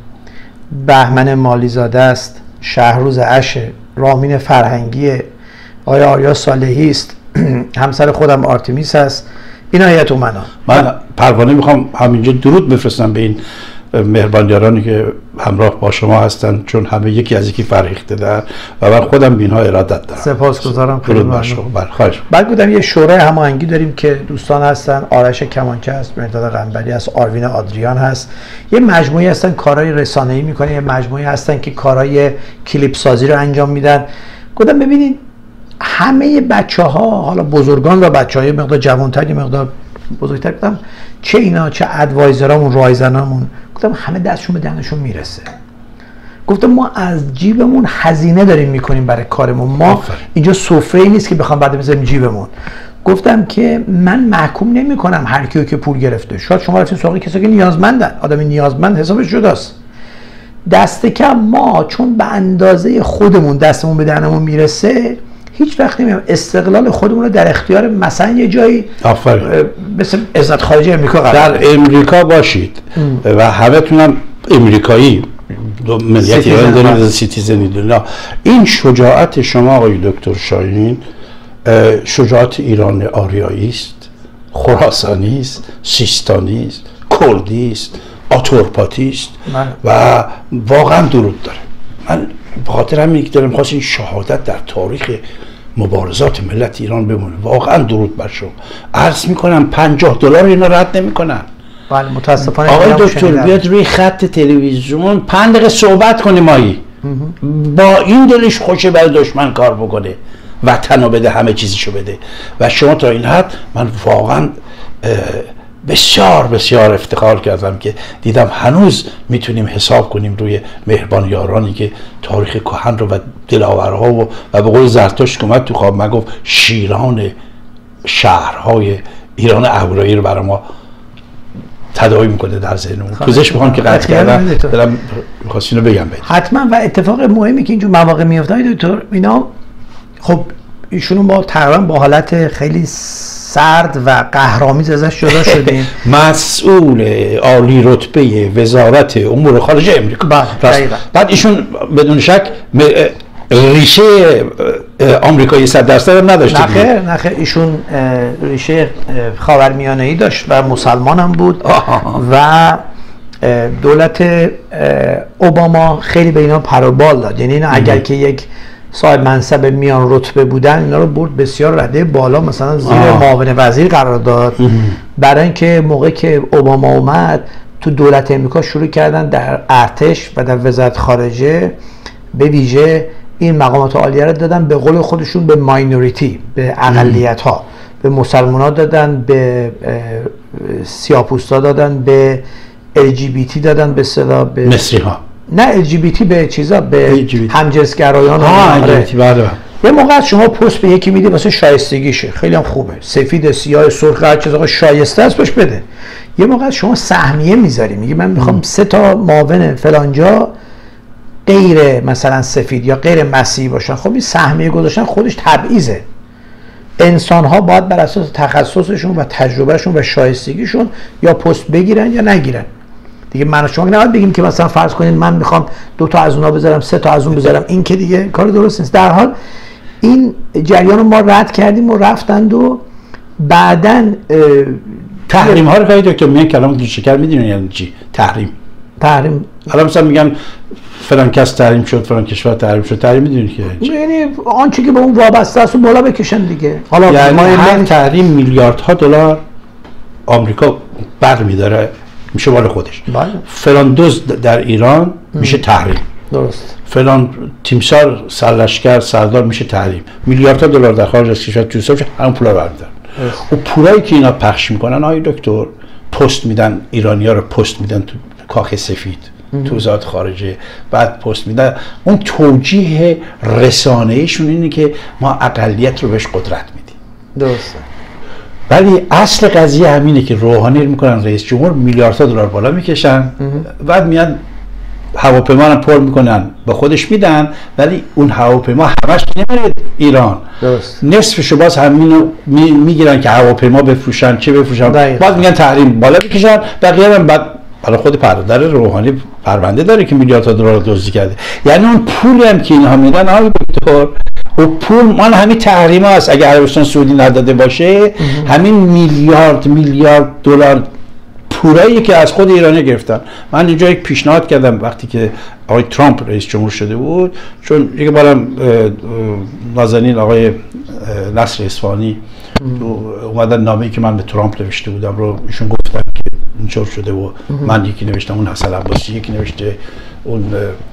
بهمن مالیزاده است، شهروز اشه، رامین فرهنگی، آقای آریا صالحی است، همسر خودم آرتمیس است. اینا هیئت امنا. من پروانه میخوام همینجا درود بفرستم به این مهربانیارانی که همراه با شما هستن، چون همه یکی از یکی فرهیخته دارن و من خودم به اینها ارادت دارم. سپاسگزارم. خیلی ممنون. بعد گفتم یه شورای هماهنگی داریم که دوستان هستن، آرش کمانچه هست، مهرداد قنبری هست، آروین آدریان هست، یه مجموعه هستن کارهای رسانه‌ای میکنن، یه مجموعه هستن که کارهای کلیپ سازی رو انجام میدن. گفتم ببینید همه بچه‌ها، حالا بزرگان و بچه‌های مقدار جوان‌تر یه مقدار بزرگتر، گفتم چه اینا چه ادوایزرامون رایزنامون، گفتم همه دستشون به دهنشون میرسه. گفتم ما از جیبمون هزینه داریم میکنیم برای کارمون، ما اینجا سفره‌ای نیست که بخوام بعد بذاریم جیبمون. گفتم که من محکوم نمی‌کنم هر کیو که پول گرفته، شاید شما رفتین سراغ کسایی که نیازمندن، آدم نیازمند حسابش جداست. دست کم ما چون به اندازه خودمون دستمون به دهنمون میرسه، هیچ وقت نمیام استقلال خودمون رو در اختیار مثلا یه جایی مثل عزت خارجه امریکا قرار در امریکا باشید و همه تونم امریکایی ملیت ایران دارید، سیتیزنی دارید. این شجاعت شما آقای دکتر شاهین شجاعت ایران آریایی است، خراسانی است، سیستانی است، کردی است، آتورپاتی است و واقعا درود داره. من به خاطر همین که دارم خواست این شهادت در تاریخ مبارزات ملت ایران بمونه. واقعا درود بر شما. عرض میکنم $50 اینا رد نمیکنن. بله متاسفانه. آقای دکتر بیاد روی خط تلویزیون 5 دقیقه صحبت کنه مایی، با این دلش خوشه برای دشمن کار بکنه، وطن رو بده، همه چیزشو بده. و شما تا این حد من واقعا بسیار بسیار افتخار کردم که دیدم هنوز میتونیم حساب کنیم روی مهربان یارانی که تاریخ کهن رو و دلاورها و به قول زرتشت که اومد تو خواب من گفت شیران شهرهای ایران اهورایی رو برای ما تداعی میکنه در ذهنمون. پوزش میخوام که قطع کردم، دلم می‌خواست اینو بگم. حتما. و اتفاق مهمی که اینجور مواقع میفته دکتر، اینا خب ایشونو با تقریبا با حالت خیلی سرد و قهرآمیز ازش جدا شدیم. مسئول عالی رتبه وزارت امور خارجه امریکا. بعد ایشون بدون شک ریشه آمریکایی 100% هم نداشته. نخیر ایشون ریشه خاورمیانه‌ای داشت و مسلمان هم بود و دولت اوباما خیلی به اینا پروبال داد. یعنی اینا اگر که یک صاحب منصب میان رتبه بودن اینا رو برد بسیار رده بالا، مثلا زیر معاون وزیر قرار داد، برای اینکه موقعی که اوباما اومد تو دولت امریکا شروع کردن در ارتش و در وزارت خارجه به ویژه این مقامات عالیه رو دادن به قول خودشون به ماینوریتی، به اقلیت ها، به مسلمان ها دادن، به سیاه‌پوستا دادن، به LGBT دادن، به اصطلاح به مصری ها، نه LGBT به چیزا، به همجنسگرایان. بله. یه موقع شما پست به یکی میدی واسه شایستگیشه، خیلی هم خوبه، سفید، سیاه، سرخ، هر چیز آقا شایسته است باش بده. یه موقع شما سهمیه میذاری، میگی من میخوام 3 تا معاون فلانجا غیر مثلا سفید یا غیر مسیحی باشن. خب این سهمیه گذاشتن خودش تبعیضه. انسان ها باید بر اساس تخصصشون و تجربهشون و شایستگیشون یا پست بگیرن یا نگیرن. دیگه من و شما نباید بگیم که مثلا فرض کنید من میخوام 2 تا از اونها بذارم 3 تا از اون بذارم، این که دیگه کار درست نیست. در حال این جریان رو ما رد کردیم و رفتند و بعداً تحریم ها رو که دکتر میگن کلام شکر میدونین یعنی چی؟ تحریم الان مثلا میگن فلان کس تحریم شد، فلان کشور تحریم شد، تحریم میدونید که یعنی آنچه که به اون وابسته است بالا بکشن دیگه. حالا یعنی هر تحریم میلیاردها دلار آمریکا برمی‌داره میشه مال خودش. فلان دزد در ایران میشه تحریم، درست. فلان تیمسار سرلشکر سردار میشه تحریم. میلیاردها دلار در خارج از کشور تو حسابش همون پولا رو برمی‌دارن. و پولایی که اینا پخش میکنن آقای دکتر پست میدن، ایرانی‌ها رو پست میدن تو کاخ سفید، تو وزارت خارجه، بعد پست میدن. اون توجیه رسانه‌ایشون اینه که ما اقلیت رو بهش قدرت میدیم. درسته. ولی اصل قضیه همینه که روحانی میکنن رئیس جمهور، میلیاردها دلار بالا میکشن، بعد میان هواپیما رو پر میکنن به خودش میدن، ولی اون هواپیما همش نمیره ایران. درست. نصفشو باز همینو میگیرن که هواپیما بفروشن، چه بفروشن، بعد میگن تحریم بالا بکشن، بقیه هم بعد برای خود برادر روحانی پرونده داره که میلیاردها دلار دزدی کرده. یعنی اون پولی هم که اینها میدن آقای دکتر، و پول مال همین تحریم هست. اگه عربستان سعودی نداده باشه همین میلیارد دلار پورایی که از خود ایرانی گرفتن. من اینجا یک پیشنهاد کردم وقتی که آقای ترامپ رئیس جمهور شده بود، چون یک بارم نازنین آقای نصر اصفهانی اومدن نامه‌ای که من به ترامپ نوشته بودم رو ایشون گفتن که اینطور شده و من یکی نوشتم، اون حسن عباسی یکی نوشته، اون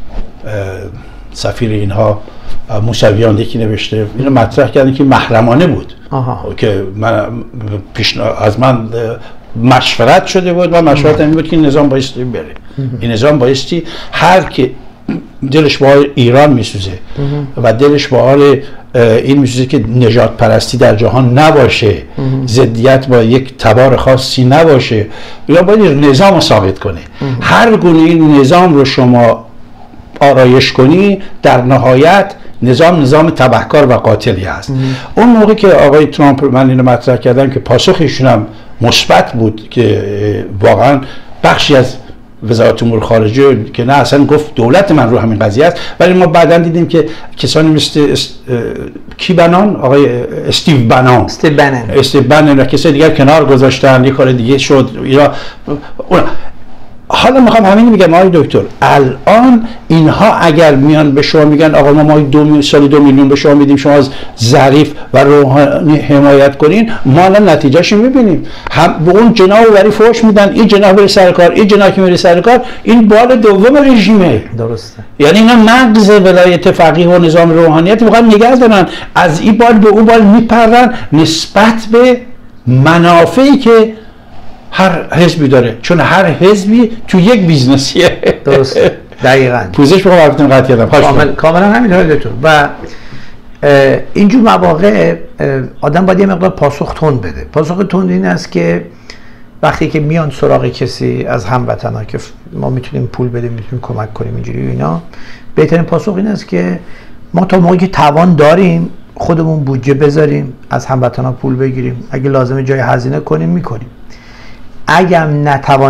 سفیر اینها موسویان یکی نوشته. اینو مطرح کردن که محرمانه بود. که من از من مشورت شده بود و مشورت این بود که این نظام بایستی بره. این نظام بایستی هر که دلش با ایران میسوزه و دلش با حال این میسوزه که نجات پرستی در جهان نباشه، ضدیت با یک تبار خاصی نباشه، یا باید نظام رو ثابت کنه. هر گونه این نظام رو شما آرایش کنی در نهایت نظام تبهکار و قاتلی هست. اون موقع که آقای ترامپ من اینو مطرح کردم که پاسخ ایشون هم مثبت بود که واقعا بخشی از وزارت امور خارجه که نه اصلا گفت دولت من رو همین قضیه است، ولی ما بعداً دیدیم که کسانی مثل کی بنان، آقای استیو بنان و کسای دیگر کنار گذاشتن، یک کار دیگه شد. حالا میخوام همین میگم آقای دکتر، الان اینها اگر میان به شما میگن آقا ما سالی 2 میلیون به شما میدیم، شما از ظریف و روحانی حمایت کنین، ما الان نتیجهش میبینیم. هم به اون جناح وری فوش میدن، این جناح بره سر کار، این جناح که میره سر کار، این بال دوم رژیمه. درسته. یعنی اینا نقض ولایت فقیه و نظام روحانیت میخوان نگه دارن، از این بال به اون بال میپرن نسبت به منافعی که هر حزبی داره، چون هر حزبی تو یک بیزنسیه. درست. دقیقاً. پوزش بخوام حرفتون قطع کردم. کاملا همینطوره دکتر. و اینجور مواقع آدم باید یه مقدار پاسخ تند بده. پاسخ تند این است که وقتی که میان سراغ کسی از هموطنا که ما میتونیم پول بدیم، میتونیم کمک کنیم اینجوری اینا، بهترین پاسخ این است که ما تا موقعی که توان داریم خودمون بودجه بذاریم، از هموطنا پول بگیریم، اگه لازمه جای هزینه کنیم میکنیم. اگه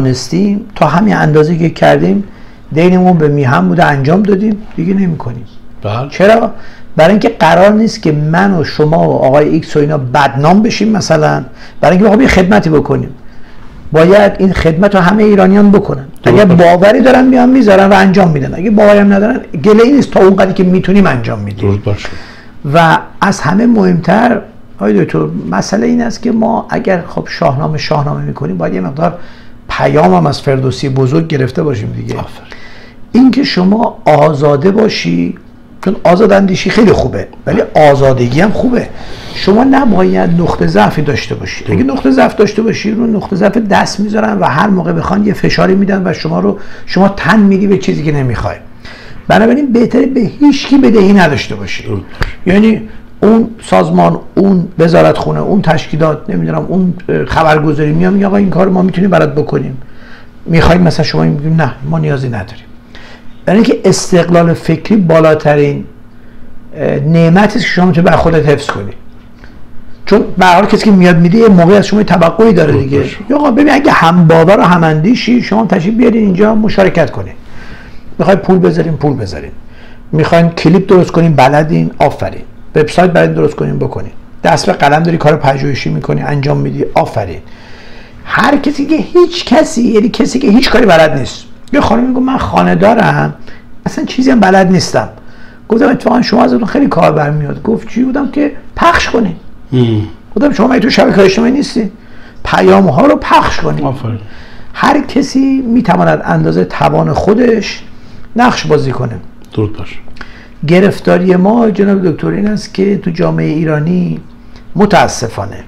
نتوانستیم تا همین اندازه که کردیم دینمون به میهم بوده انجام دادیم، دیگه نمی‌کنیم. بله. چرا؟ برای اینکه قرار نیست که من و شما و آقای ایکس و اینا بدنام بشیم، مثلا برای اینکه بخوام یه خدمتی بکنیم باید این خدمت رو همه ایرانیان بکنن. اگر باوری دارن میان میذارن و انجام میدن، اگه باوری هم ندارن گله ای نیست، تا اون قدری که میتونیم انجام میدیم. و از همه مهمتر آقای دکتر مسئله این است که ما اگر خب شاهنامه میکنیم باید یه مقدار پیام هم از فردوسی بزرگ گرفته باشیم دیگه. این که شما آزاده باشی، چون آزاد اندیشی خیلی خوبه ولی آزادگی هم خوبه. شما نباید نقطه ضعفی داشته باشی. اگه نقطه ضعف داشته باشی رو نقطه ضعف دست میذارن و هر موقع بخوان یه فشاری میدن و شما تن میدی به چیزی که نمیخوای. بنابراین بهتره به هیچ کی بدهی نداشته باشی. یعنی اون سازمان، اون وزارتخونه، اون تشکیلات، نمیدونم اون خبرگزاری میاد میگه آقا این کار ما میتونیم برات بکنیم، میخوایم مثلا شما میگیم نه ما نیازی نداریم. برای اینکه استقلال فکری بالاترین نعمتی است که شما میتونی بر خودت حفظ کنی. چون به هر حال کسی که میاد میده یه موقعی از شما توقعی داره دیگه. یا آقا ببین اگه هم باور و هم اندیشی شما تشریف بیارین اینجا مشارکت کنین. میخوای پول بذارین. میخواین کلیپ درست کنین بلدین، آفرین. وبسایت برای درست کنین بکنین. دست به قلم داری کار پژوهشی میکنی انجام میدی، آفرین. هر کسی که یعنی کسی که هیچ کاری بلد نیست. یه خانم میگه من خانه دارم اصلا چیزی هم بلد نیستم. گفتم اتفاقا شما ازتون خیلی کار برمیاد. گفت چی؟ بودم که پخش کنین. گفتم شما مگه تو شبکه‌های اجتماعی نیستی؟ پیام‌ها رو پخش کنین. آفرین. هر کسی میتواند اندازه توان خودش نقش بازی کنه. درود باشه. گرفتاری ما جناب دکتر این است که تو جامعه ایرانی متاسفانه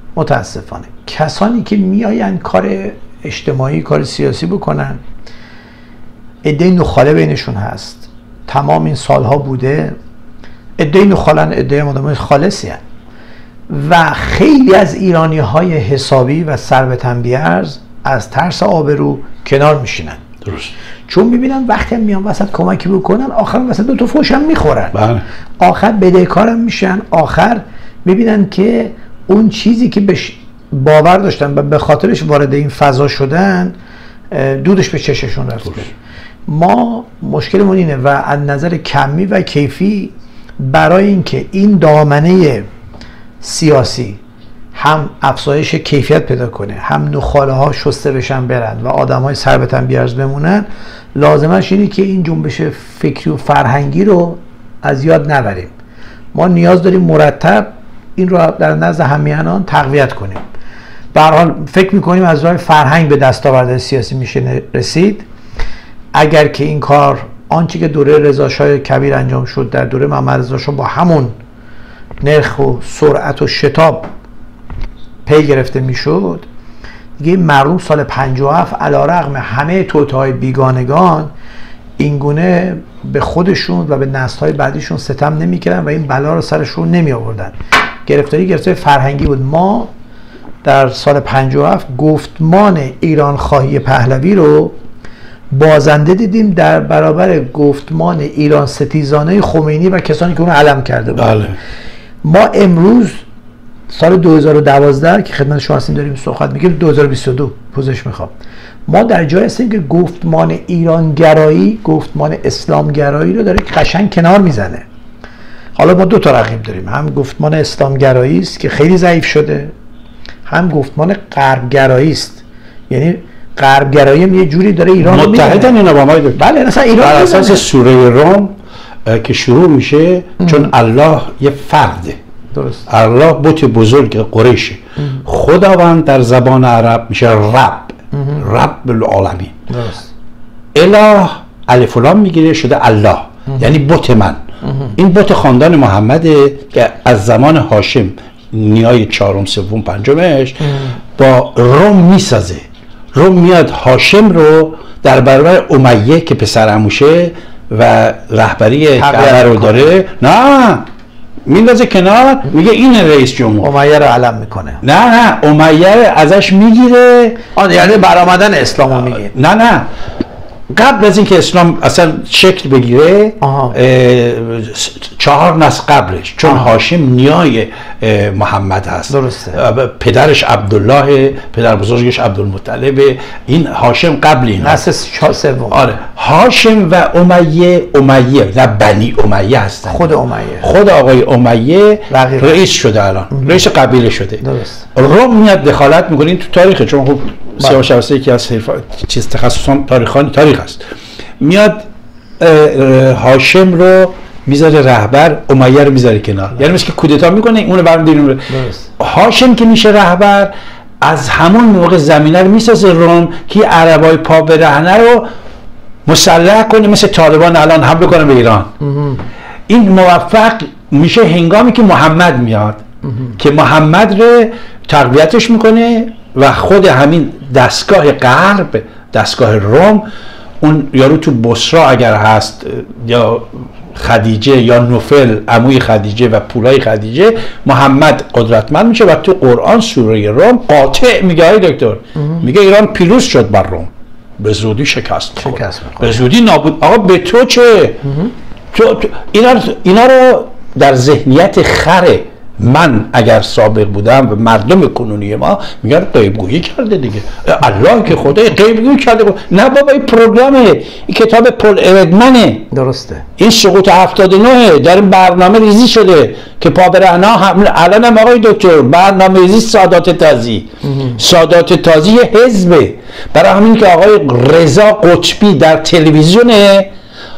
کسانی که میآیند کار اجتماعی، کار سیاسی بکنن، عده نخاله بینشون هست، تمام این سالها بوده، عده نخالن، عده آدمای خالصی هست و خیلی از ایرانی های حسابی و سر به تن بی‌ارز از ترس آبرو کنار میشینن. درست. چون میبینن وقتی هم میان وسط کمکی بکنن آخر وسط 2 تا فوش هم میخورن. بله. آخر بدهکارم میشن. آخر میبینن که اون چیزی که بهش باور داشتن و به خاطرش وارد این فضا شدن دودش به چششون رفته. ما مشکلمون اینه و از نظر کمی و کیفی برای اینکه این دامنه سیاسی هم افزایش کیفیت پیدا کنه، هم نخاله ها شسته بشن برن و آدم های سر به تن بی‌ارز بمونن، لازمش اینه که این جنبش فکری و فرهنگی رو از یاد نبریم. ما نیاز داریم مرتب این رو در نزد همیهنان تقویت کنیم. به هر حال فکر میکنیم از راه فرهنگ به دستاورد سیاسی میشه رسید. اگر که این کار آنچه که دوره رضاشاه کبیر انجام شد در دوره محمد رضا شاه با همون نرخ و سرعت و شتاب پی گرفته میشد، دیگه مردم سال 57 علیرغم همه توطئه‌های بیگانگان اینگونه به خودشون و به نسل‌های بعدیشون ستم نمی‌کردن و این بلا رو سرشون نمی آوردن. گرفتاری فرهنگی بود. ما در سال 57 گفتمان ایران خواهی پهلوی رو بازنده دیدیم در برابر گفتمان ایران ستیزانه خمینی و کسانی که اون علم کرده بود. بله. ما امروز سال 2012 که خدمت شما هستیم داریم صحبت می‌کنیم، 2022 پوزش میخوام، ما در جای هستیم که گفتمان ایرانگرایی، گفتمان اسلامگرایی رو داره قشنگ کنار میزنه. حالا ما 2 تا رقیب داریم، هم گفتمان اسلامگرایی است که خیلی ضعیف شده، هم گفتمان غربگرایی است. یعنی غربگرایی یه جوری داره ایران رو متحدن اینا با ما. بله مثلا ایران بر اساس سوره روم که شروع میشه چون الله یه فرده. درست. الله بت بزرگ قریشه. خداوند در زبان عرب میشه رب العالمین. درست. اله الف و لام میگیره شده الله، یعنی بت من. این بت خاندان محمده که از زمان هاشم نیای 4م 3م 5مش با روم میسازه. روم میاد هاشم رو در برابر امیه که پسر عموشه و رهبری کعبه رو داره نه میندازه کنار، میگه این رئیس جمهور. امیه رو علم میکنه. نه امیه ازش میگیره، یعنی برآمدن اسلام رو میگه. نه قبل از اینکه اسلام اصلا شکل بگیره 4 نسل قبلش، چون هاشم نیای محمد هست. درسته. پدرش عبدالله، پدر بزرگش عبدالمطلب، این هاشم قبل این نسل سوم. آره، هاشم و امیه نه بنی امیه هستن. خود آقای امیه رئیس شده، الان رئیس قبیله شده. درست. روم میاد دخالت میکنه، این تو تاریخه، چون خب سیاوش عباسی یکی از چیز تخصصان تاریخ است. میاد هاشم رو میذاره رهبر، امیه رو میذاره کنار، یعنی مثل که کودتا میکنه اونو برمی‌داره. هاشم که میشه رهبر، از همون موقع زمینه رو میسازه روم که عربای پا برهنه رو مسلح کنه، مثل طالبان الان حمله کنه به ایران. این موفق میشه هنگامی که محمد میاد که محمد رو تقویتش میکنه و خود همین دستگاه غرب، دستگاه روم، اون یارو تو بصره اگر هست یا خدیجه یا نوفل عموی خدیجه و پولای خدیجه، محمد قدرتمند میشه و تو قرآن سوره روم قاطع میگه های دکتر، میگه ایران پیروز شد بر روم، به زودی شکست به زودی نابود. آقا به تو چه؟ تو اینا رو در ذهنیت خره من اگر سابق بودم و مردم کنونی ما میگن غیبگویی کرده دیگه، الله که خدای غیبگویی کرده. نه بابا، این پروگرامه، این کتاب پل اردمنه. درسته. این سقوط 79 در این برنامه ریزی شده که پابرهنا الان هم آقای دکتر برنامه ریزی سادات تازی. سادات تازی یه حزبه، برای همین که آقای رضا قطبی در تلویزیونه،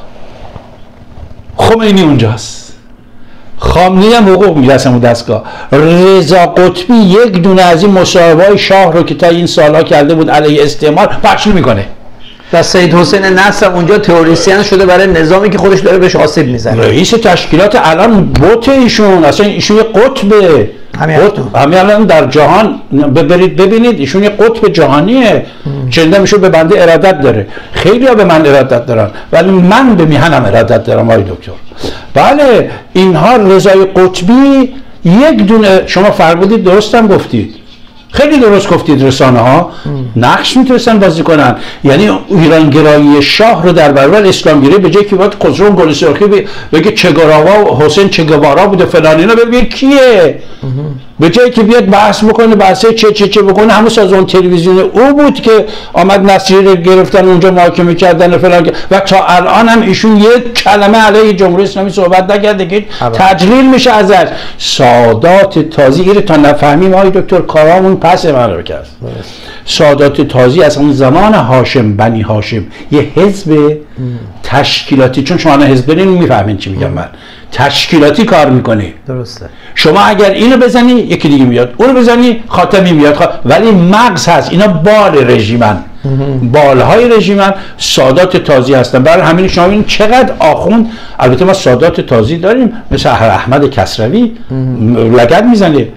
خمینی اونجاست، خامنه‌ای هم حقوق میرسه اون دستگاه. رضا قطبی یک دونه از این مصاحبه‌های شاه رو که تا این سالها کرده بود علیه استعمار پخش میکنه. و سید حسین نصر اونجا تروریستین شده برای نظامی که خودش داره بهش آسیب میزنه. رئیس تشکیلات الان بوت ایشون، اصلا ایشون یه قطبه. همین الان در جهان ببینید ایشون یه قطب جهانیه. چنده میشه به بنده ارادت داره، خیلی ها به من ارادت دارن، ولی من به میهنم ارادت دارم آقای دکتر. بله، اینها رضای قطبی یک دونه، شما فرمودید درستم گفتید، خیلی درست گفتید، رسانه ها نقش میتونستن بازی کنن. یعنی ایرانگرایی شاه رو در برابر اسلامگیری، به جای که باید خسرو گلسرخی بگه چگاراوا و حسین چگوارا بوده فلان اینا، بگه کیه، به جایی که بیاد بحث بکنه، بحثه چه بکنه، همون سازمان تلویزیون او بود که آمد نصیری رو گرفتن اونجا محاکمه کردن فلان، و تا الان هم ایشون یک کلمه علیه جمهوری اسلامی صحبت نکرده که تجلیل میشه ازش. سادات تازی رو تا نفهمیم آقای دکتر کارامون پس من کرد. سادات تازی از اون زمان هاشم، بنی هاشم، یه حزب تشکیلاتی، چون شما حزب میفهمین چی میگم من، تشکیلاتی کار میکنه. درسته. شما اگر اینو بزنی یکی دیگه میاد، اونو بزنی خاتمی میاد، ولی مغز هست، اینا بال رژیمن، بالهای رژیمن، سادات تازی هستن. برای همین شما ببینید چقدر آخوند، البته ما سادات تازی داریم مثل احمد کسروی لگد میزنه،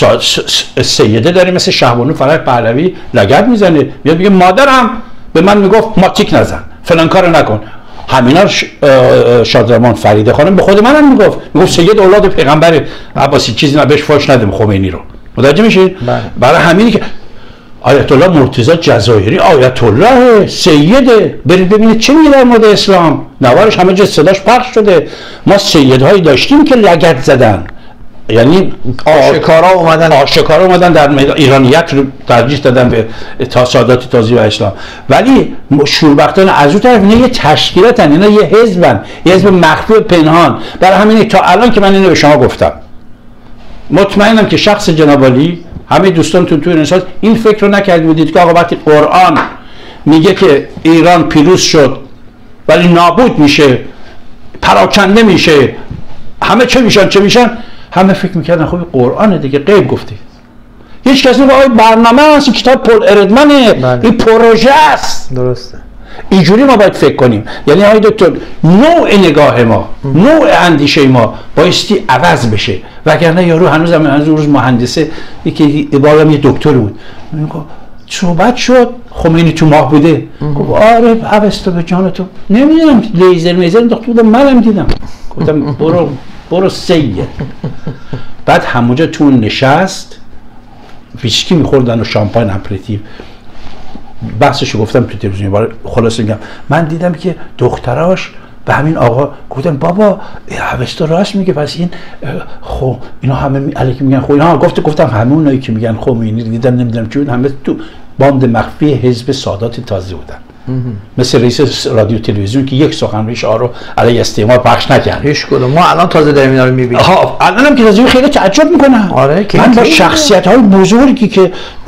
سیده داریم مثل شهبانو فرح پهلوی لگد میزنه، میاد میگه مادرم به من میگفت ماتیک نزن، فلان کارو نکن. همینا شادرمان فریده خانم به خود منم میگفت سید اولاد پیغمبر عباسی، چیزی نه بهش فاش ندیم خمینی رو. متوجه میشید؟ برای همینی که آیت الله مرتضی جزایری آیت الله سیده، برید ببینید چه میگه در مورد اسلام، نوارش همه جا صداش پخش شده. ما سیدهایی داشتیم که لگد زدن، یعنی آشکارا اومدن در ایرانیت رو ترجیح دادن به سادات تازی و اسلام. ولی شوربختان از اون طرف اینا یه تشکیلاتن، اینا یه حزبن، یه حزب مخفی پنهان. برای همین تا الان که من اینو به شما گفتم، مطمئنم که شخص جناب عالی، همه دوستانتون تو این این فکر رو نکرده بودید که آقا وقتی قرآن میگه که ایران پیروز شد ولی نابود میشه، پراکنده میشه، همه چه میشن، همه فکر میکردن خب قرآن دیگه، غیب گفته. هیچ کسی نمیگه برنامه هست، کتاب پل اردمنه، این پروژه است. درسته. اینجوری ما باید فکر کنیم. یعنی آقای دکتر نوع نگاه ما، نوع اندیشه ما بایستی عوض بشه، وگرنه یارو هنوز مهندسه، یکی بارم یه دکتر بود، صحبت شد خمینی تو ماه بوده، گفت آره اوستا به جان تو، نمیدونم لیزر انداخته بودم، منم دیدم، گفتم برو سید. بعد همونجا تو نشست ویسکی میخوردن و شامپاین اپریتیو، بحثشو گفتم تو تلویزیون، خلاصه میگم من دیدم که دختراش به همین آقا گفتن بابا اوستا راست میگه، پس این خب اینا همه الکی میگن، خب اینا گفتم همونایی که میگن خمینی دیدن نمیدونم چی بود، همه تو باند مخفی حزب سادات تازه بودن، مثل رئیس رادیو تلویزیون که یک سخنرانی شاه رو علیه استعمار پخش نکرد. هیچ کدوم. ما الان تازه داریم اینا رو میبینیم. الانم که تازه خیلی تعجب میکنم. آره من با شخصیت های بزرگی که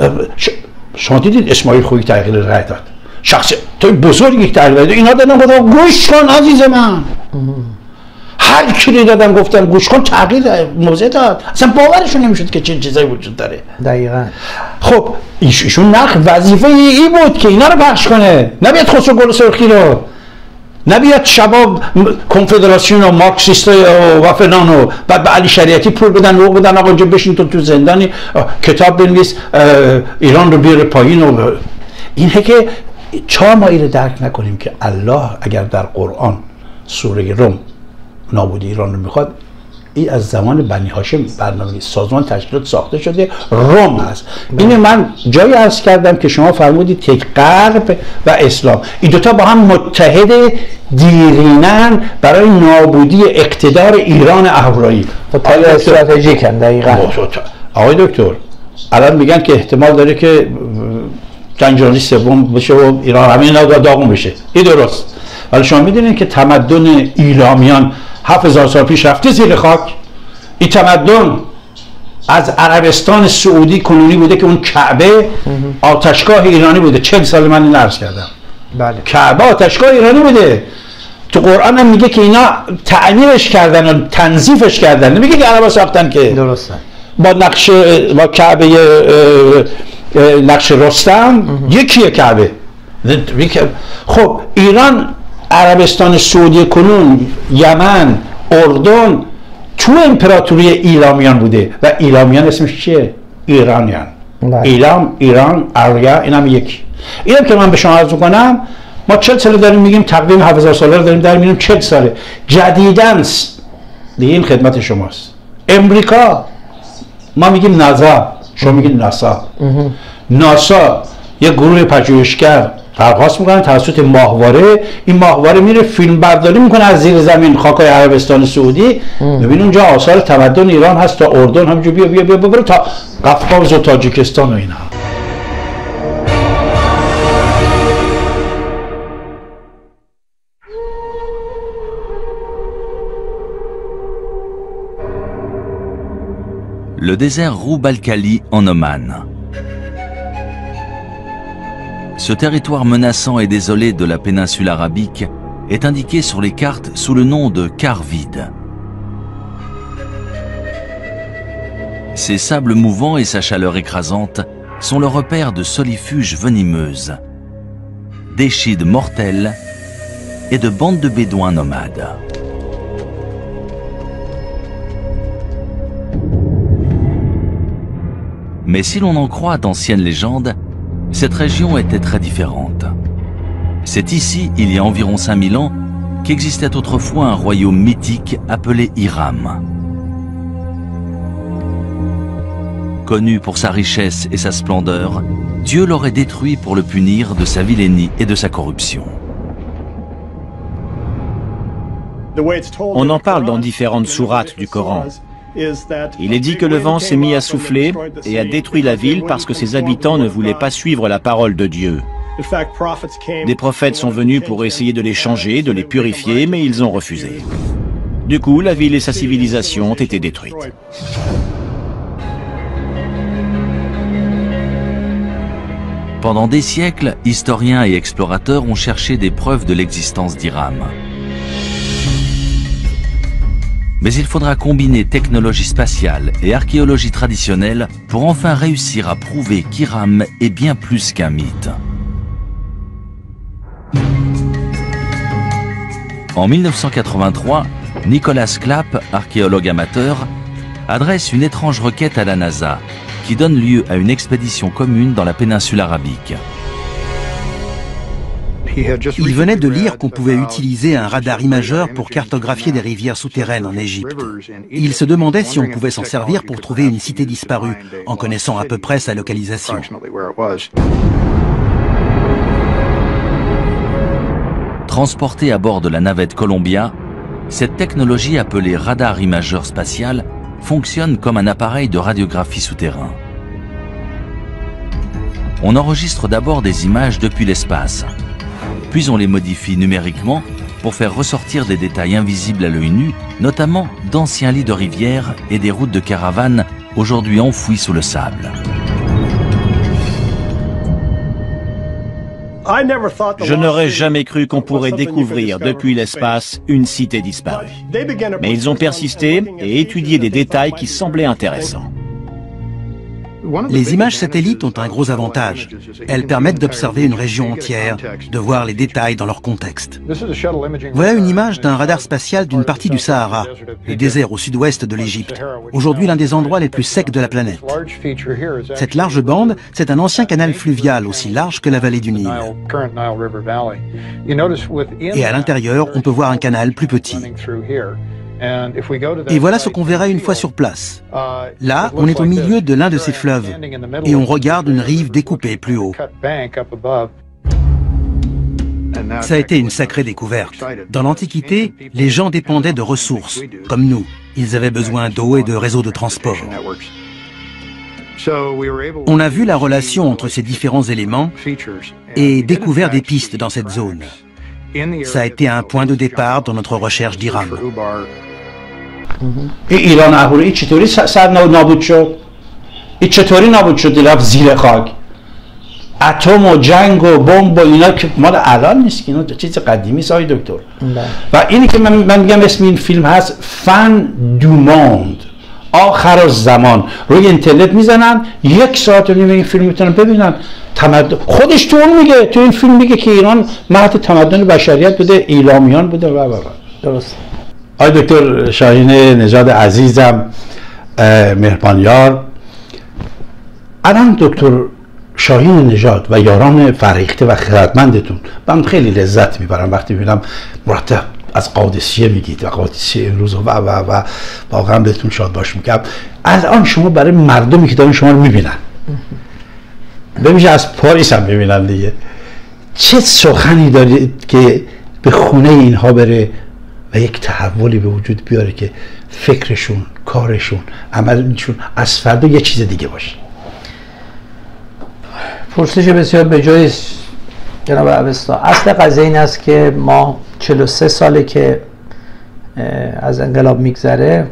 شما دیدید اسماعیل خویی تغییر رأی داد، شخصیت بزرگی که تغییر داد، اینا دادن گفتم گوش کن عزیز من، هر کی دادم گفتم گوش کن، تغییر موضع داد، اصلا باورشون نمیشد که چه چیزایی وجود داره. دقیقاً. خب ایشون وظیفه ای بود که اینا رو پخش کنه، نبیاد خسرو گل سرخی رو، نبیاد شباب کنفدراسیون و مارکسیست و فلان و بعد به علی شریعتی پول بدن و بدن آقا اینجا بشین تو زندانی کتاب بنویس ایران رو بیاره پایین. و اینه که 4 ماه رو درک نکنیم که الله اگر در قرآن سوره روم نابودی ایران رو میخواد، این از زمان بنی هاشم برنامه سازمان تشکیلات ساخته شده، روم هست. این من جایی عرض کردم که شما فرمودید که غرب و اسلام این دوتا با هم متحد دیرینن برای نابودی اقتدار ایران اهورایی. متحد استراتژیکن. دقیقاً. آقای دکتر الان میگن که احتمال داره که جنگ جهانی سوم بشه و ایران همین داغون بشه. این درست، ولی شما میدونید که تمدن ایلامیان 7000 سال پیش رفته زیر خاک. این تمدن از عربستان سعودی کنونی بوده که اون کعبه آتشگاه ایرانی بوده. 40 سال من این عرض کردم. بله. کعبه آتشگاه ایرانی بوده. تو قرآن هم میگه که اینا تعمیرش کردن و تنظیفش کردن، نمیگه که عربا ساختن که. درسته. با کعبه نقش رستم یکیه کعبه. خب ایران، عربستان سعودی کنون، یمن، اردن تو امپراتوری ایلامیان بوده و ایلامیان اسمش چیه؟ ایرانیان. ایران، آریا، اینم یکی. اینم که من به شما عرض کنم، ما 40 ساله داریم میگیم تقویم 7000 ساله رو داریم در میریم 40 ساله. جدیداً دیگه این خدمت شماست. امریکا ما میگیم ناسا، شما میگید ناسا. ناسا یک گروه پژوهشگر درخواست میکنن توسط ماهواره، این ماهواره میره فیلم برداری میکنه از زیر زمین خاکای عربستان سعودی، ببین اونجا آثار تمدن ایران هست تا اردن، همینجا بیا برو تا قفقاز و تاجیکستان و اینا. Le désert Roub-al-Khali en Oman. Ce territoire menaçant et désolé de la péninsule arabique est indiqué sur les cartes sous le nom de quart vide. Ses sables mouvants et sa chaleur écrasante sont le repère de solifuges venimeuses, d'échides mortelles et de bandes de bédouins nomades. Mais si l'on en croit d'anciennes légendes, cette région était très différente. C'est ici, il y a environ 5000 ans, qu'existait autrefois un royaume mythique appelé Hiram. Connu pour sa richesse et sa splendeur, Dieu l'aurait détruit pour le punir de sa vilainie et de sa corruption. On en parle dans différentes sourates du Coran. Il est dit que le vent s'est mis à souffler et a détruit la ville parce que ses habitants ne voulaient pas suivre la parole de Dieu. Des prophètes sont venus pour essayer de les changer, de les purifier, mais ils ont refusé. Du coup, la ville et sa civilisation ont été détruites. Pendant des siècles, historiens et explorateurs ont cherché des preuves de l'existence d'Hiram. Mais il faudra combiner technologie spatiale et archéologie traditionnelle pour enfin réussir à prouver qu'Hiram est bien plus qu'un mythe. En 1983, Nicolas Clapp, archéologue amateur, adresse une étrange requête à la NASA qui donne lieu à une expédition commune dans la péninsule arabique. Il venait de lire qu'on pouvait utiliser un radar imageur pour cartographier des rivières souterraines en Égypte. Il se demandait si on pouvait s'en servir pour trouver une cité disparue, en connaissant à peu près sa localisation. Transporté à bord de la navette Columbia, cette technologie appelée radar imageur spatial fonctionne comme un appareil de radiographie souterrain. On enregistre d'abord des images depuis l'espace, puis on les modifie numériquement pour faire ressortir des détails invisibles à l'œil nu, notamment d'anciens lits de rivières et des routes de caravanes aujourd'hui enfouies sous le sable. Je n'aurais jamais cru qu'on pourrait découvrir depuis l'espace une cité disparue. Mais ils ont persisté et étudié des détails qui semblaient intéressants. Les images satellites ont un gros avantage. Elles permettent d'observer une région entière, de voir les détails dans leur contexte. Voilà une image d'un radar spatial d'une partie du Sahara, le désert au sud-ouest de l'Égypte, aujourd'hui l'un des endroits les plus secs de la planète. Cette large bande, c'est un ancien canal fluvial aussi large que la vallée du Nil. Et à l'intérieur, on peut voir un canal plus petit. Et voilà ce qu'on verrait une fois sur place. Là, on est au milieu de l'un de ces fleuves et on regarde une rive découpée plus haut. Ça a été une sacrée découverte. Dans l'Antiquité, les gens dépendaient de ressources, comme nous. Ils avaient besoin d'eau et de réseaux de transport. On a vu la relation entre ces différents éléments et découvert des pistes dans cette zone. Ça a été un point de départ dans notre recherche d'Iram. ایران اهوری چطوری سر نابود شد؟ این چطوری نابود شد رفت زیر خاک؟ اتم و جنگ و بمب و اینا که مال الان نیست که اینا چیز قدیمی است آقای دکتر. و اینی که من میگم اسم این فیلم هست فن دو موند، آخر الزمان. روی اینترنت میزنن 1 ساعت و نیم این فیلم میتونن ببینن. خودش تو اون میگه، تو این فیلم میگه که ایران مهد تمدن بشریت بوده، ایلامیان بوده و درست. آقای دکتر شاهین نژاد عزیزم، مهربانیار، الان دکتر شاهین نژاد و یاران فریخته و خردمندتون من خیلی لذت میبرم وقتی میبینم مرتب از قادسیه میگید و قادسیه امروز و واقعا بهتون شاد باش میگم. الان شما برای مردمی که دارن شما رو میبینن، بمیشه از پاریس هم میبینن دیگه، چه سخنی دارید که به خونه اینها بره و یک تحولی به وجود بیاره که فکرشون، کارشون، عملشون از فردا یه چیز دیگه باشه؟ پرسش بسیار به جای جناب اوستا. اصل قضیه این است که ما 43 ساله که از انقلاب میگذره،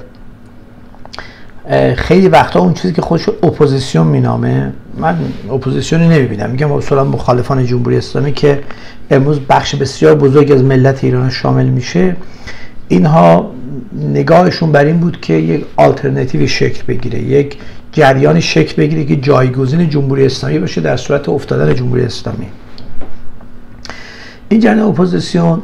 خیلی وقتا اون چیزی که خودشو اپوزیسیون مینامه، من اپوزیسیونی نمیبینم، میگم اصولا مخالفان جمهوری اسلامی که امروز بخش بسیار بزرگ از ملت ایران شامل میشه، اینها نگاهشون بر این بود که یک آلترناتیوی شکل بگیره، یک جریانی شکل بگیره که جایگزین جمهوری اسلامی باشه در صورت افتادن جمهوری اسلامی. این جریان اپوزیسیون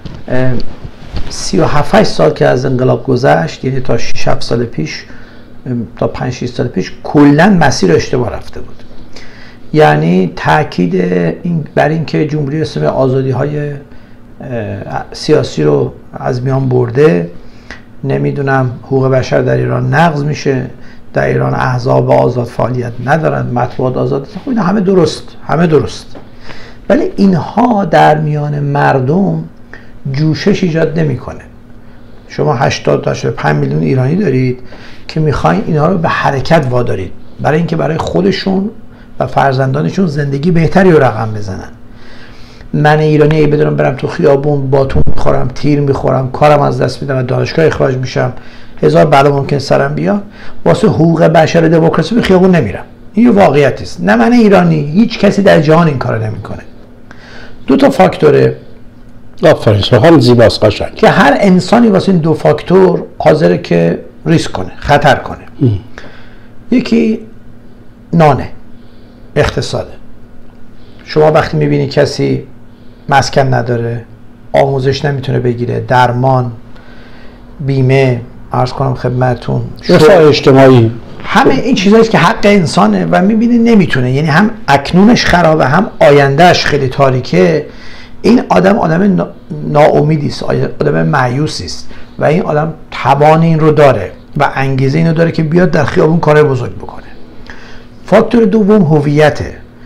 37 سال که از انقلاب گذشت، یعنی تا 6-7 سال پیش، تا 5-6 سال پیش کلا مسیر اشتباه رفته بود. یعنی تاکید بر این که جمهوری اسلامی آزادی‌های سیاسی رو از میان برده، نمیدونم حقوق بشر در ایران نقض میشه، در ایران احزاب آزاد فعالیت ندارن، مطبوعات آزاد، خب اینا همه درست، ولی اینها در میان مردم جوشش ایجاد نمیکنه. شما 80-85 میلیون ایرانی دارید که میخواین اینها رو به حرکت وادارید برای اینکه برای خودشون و فرزندانشون زندگی بهتری رو رقم بزنن. من ایرانی ای بدونم برم تو خیابون باتون میخورم، تیر میخورم، کارم از دست میدم و دانشگاه اخراج میشم، هزار بلا ممکن سرم بیاد، واسه حقوق بشر و دموکراسی به خیابون نمیرم. این واقعیت است. نه من ایرانی، هیچ کسی در جهان این کارو نمیکنه. 2 فاکتوره. آفرین، سوال زیباست، قشنگ، که هر انسانی واسه این 2 فاکتور حاضره که ریسک کنه، خطر کنه. یکی نانه، اقتصاده. شما وقتی میبینی کسی مسکن نداره، آموزش نمیتونه بگیره، درمان، بیمه، عرض کنم خدمتتون، رفاه اجتماعی، همه این چیزایی که حق انسانه و میبینی نمیتونه، یعنی هم اکنونش خرابه هم آیندهش خیلی تاریکه، این آدم ناامیدی است، آدم مایوسی است و این آدم توان این رو داره و انگیزه اینو داره که بیاد در خیابون کار بزرگ بکنه. فاکتور دوم هویته.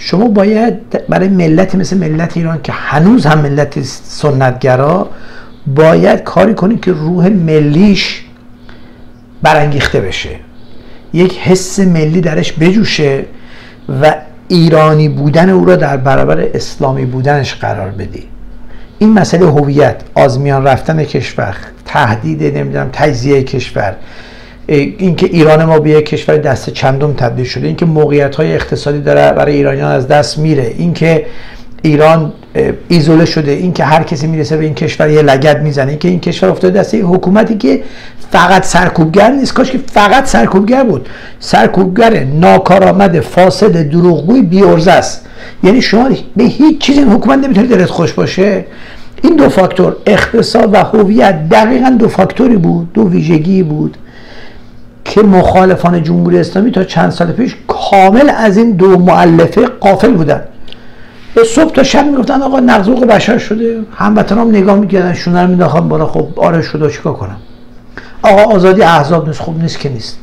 شما باید برای ملتی مثل ملت ایران که هنوز هم ملت سنتگرا باید کاری کنید که روح ملیش برانگیخته بشه، یک حس ملی درش بجوشه و ایرانی بودن او را در برابر اسلامی بودنش قرار بدی. این مسئله هویت، آزمیان رفتن کشور، تهدید نمیدونم تجزیه کشور، اینکه ایران ما به یک کشور دست چندم تبدیل شده، اینکه موقعیت‌های اقتصادی داره برای ایرانیان از دست میره، اینکه ایران ایزوله شده، اینکه هر کسی میرسه به این کشور یه لگد میزنه، اینکه این کشور افتاده دست حکومتی که فقط سرکوبگر نیست، کاش که فقط سرکوبگر بود، سرکوبگر ناکارآمد فاسد دروغگوی بی‌عرضه است. یعنی شما به هیچ چیزی این حکومت نمیتونه دلت خوش باشه. این دو فاکتور، اقتصاد و هویت، دقیقاً دو فاکتوری بود، دو ویژگی بود که مخالفان جمهوری اسلامی تا چند سال پیش کامل از این دو مؤلفه غافل بودن. صبح تا شب میگفتن آقا نقض بشر شده، هموطنام نگاه میکردن شونه رو مینداختن بالا، خب آره شده، چیکار کنم؟ آقا آزادی احزاب نیست، خوب نیست که نیست.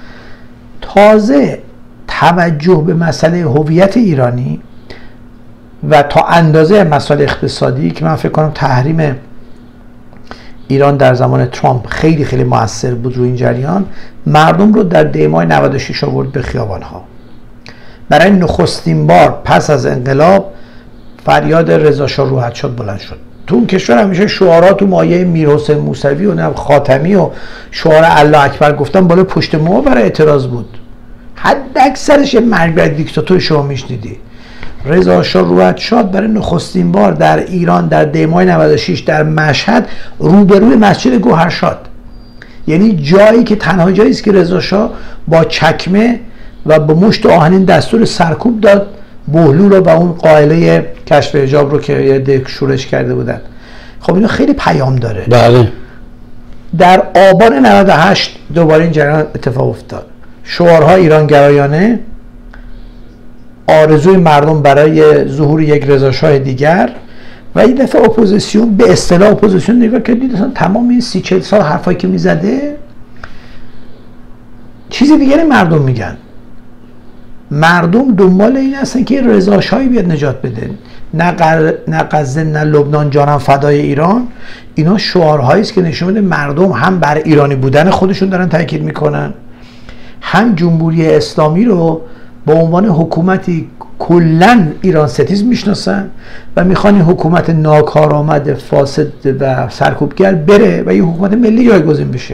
تازه توجه به مسئله هویت ایرانی و تا اندازه مسائل اقتصادی که من فکر کنم تحریم ایران در زمان ترامپ خیلی خیلی موثر بود روی این جریان، مردم رو در دیمای 96 آورد به خیابان‌ها. برای نخستین بار پس از انقلاب فریاد رضا شاه روحت‌شاد بلند شد. تو اون کشور همیشه شعارات تو مایه میرحسین موسوی و خاتمی و شعار الله اکبر گفتن بالا پشت ما برای اعتراض بود. حد اکثرش مرگ بر دیکتاتور شما میشنیدی. رضا شاه روحت‌شاد برای نخستین بار در ایران در دیمای 96 در مشهد روبروی مسجد گوهرشاد، یعنی جایی که تنها جایی است که رضا شاه با چکمه و با مشت آهنین دستور سرکوب داد بهلول رو و اون قائله کشف حجاب رو که یه دک شورش کرده بودن. خب اینو خیلی پیام داره. بله. در آبان 98 دوباره این جریان اتفاق افتاد. شعارها ایرانگرایانه، آرزوی مردم برای ظهور یک رضا شاه دیگر و این دفعه اپوزیسیون، به اصطلاح اپوزیسیون نگاه کردید اصلا تمام این 30-40 سال حرفایی که میزده چیزی دیگری مردم میگن. مردم دنبال این هستن که رضا شاهی بیاد نجات بده، نه غزه نه لبنان جانم فدای ایران. اینا شعارهایی است که نشون میده مردم هم بر ایرانی بودن خودشون دارن تاکید میکنن، هم جمهوری اسلامی رو به عنوان حکومتی کلن ایران ستیز میشناسن و میخوان این حکومت ناکارآمد فاسد و سرکوبگر بره و یه حکومت ملی جایگزین بشه.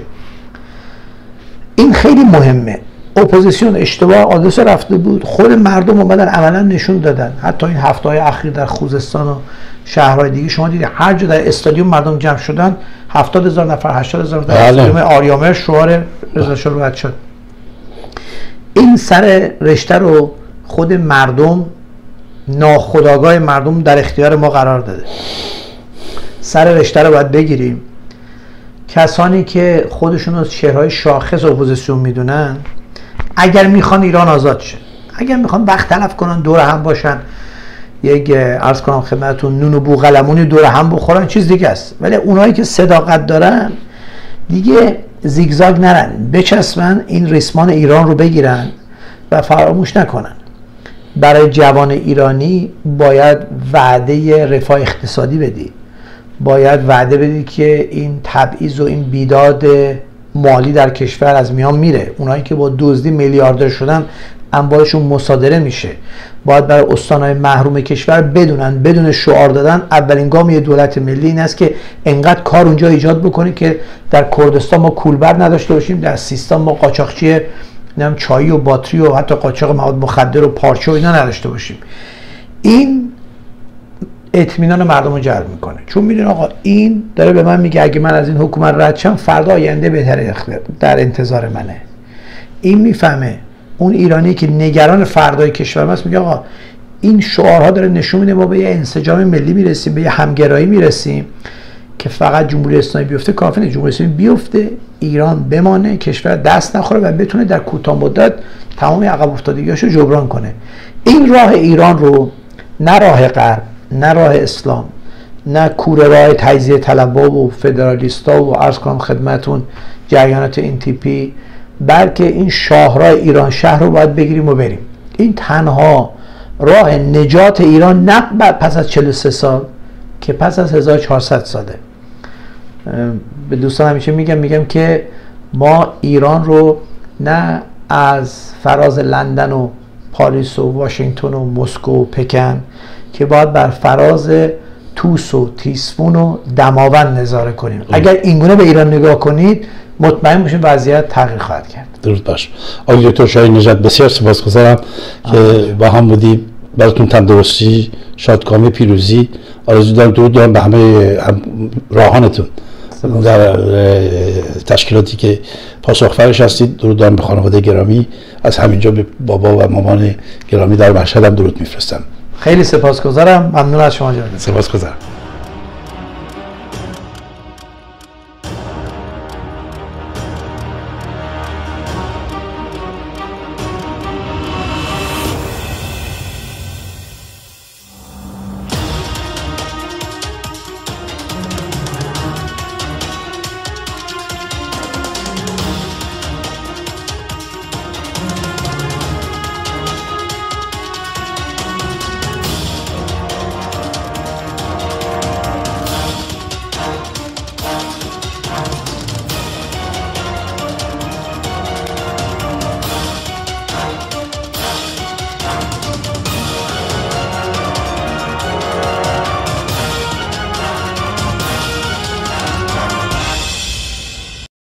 این خیلی مهمه. اپوزیسیون اشتباه آدرس رفته بود، خود مردم اومدن عملا نشون دادن. حتی این هفته‌های اخیر در خوزستان و شهرهای دیگه شما دیدید هر جا در استادیوم مردم جمع شدن، 70,000 نفر 80,000 نفر در استادیوم آریامر شعار رضا شاه روحت شد. این سر رشته رو خود مردم، ناخودآگاه مردم در اختیار ما قرار داده. سر رشته رو باید بگیریم. کسانی که خودشون از چهرهای شاخص اپوزیسیون میدونن، اگر میخوان ایران آزاد شه، اگر میخوان وقت تلف کنن دور هم باشن، یک عرض کنم خدمتتون نون و بوقلمونی دور هم بخورن، چیز دیگه است. ولی اونایی که صداقت دارن دیگه زیگزاگ نرن، بچسبن این ریسمان ایران رو بگیرن و فراموش نکنن. برای جوان ایرانی باید وعده رفاه اقتصادی بدی، باید وعده بدی که این تبعیض و این بیداد مالی در کشور از میان میره. اونایی که با دزدی میلیاردر شدن اموالشون مصادره میشه. باید برای استانهای محروم کشور بدونن بدون شعار دادن اولین گام یه دولت ملی این است که انقدر کار اونجا ایجاد بکنه که در کردستان ما کولبر نداشته باشیم، در سیستان ما قاچاقچی چایی و باتری و حتی قاچاق مواد مخدر و پارچه و اینا نداشته باشیم. این اطمینان مردم رو جلب میکنه، چون میدونه آقا این داره به من میگه اگه من از این حکومت رد شم فردا آینده بهتری در انتظار منه. این میفهمه. اون ایرانی که نگران فردای کشور است میگه آقا این شعارها داره نشون میده ما به یه انسجام ملی میرسیم، به یه همگرایی میرسیم که فقط جمهوری اسلامی بیفته کافی نیست. جمهوری اسلامی بیفته، ایران بمانه، کشور دست نخوره و بتونه در کوتاه مدت تمام عقب افتادگیاشو جبران کنه. این راه ایران رو نه راه غرب، نه راه اسلام، نه کوره راه تجزیه طلبها و فدرالیستا و عرض کنم خدمتون جریانات این تیپی، بلکه این شاهراه ایران شهر رو باید بگیریم و بریم. این تنها راه نجات ایران نه پس از 43 سال که پس از 1400 ساله. به دوستان همیشه میگم که ما ایران رو نه از فراز لندن و پاریس و واشنگتن و مسکو و پکن که باید بر فراز توس و تیسفون و دماوند نظاره کنیم. اگر اینگونه به ایران نگاه کنید مطمئن باشید وضعیت تغییر خواهد کرد. درود باش. آقای دکتر شاهین نژاد بسیار سپاسگزارم که با هم بودیم. براتون تندرستی، شادکامی، پیروزی آرزو دارم. درود دارم به همه راهانتون در تشکیلاتی که پاسخ‌فرش هستید. درود دارم به خانواده گرامی. از همینجا به بابا و مامان گرامی در مشهد هم درود میفرستم. خیلی سپاسگزارم. ممنون از شما جناب. سپاسگزارم.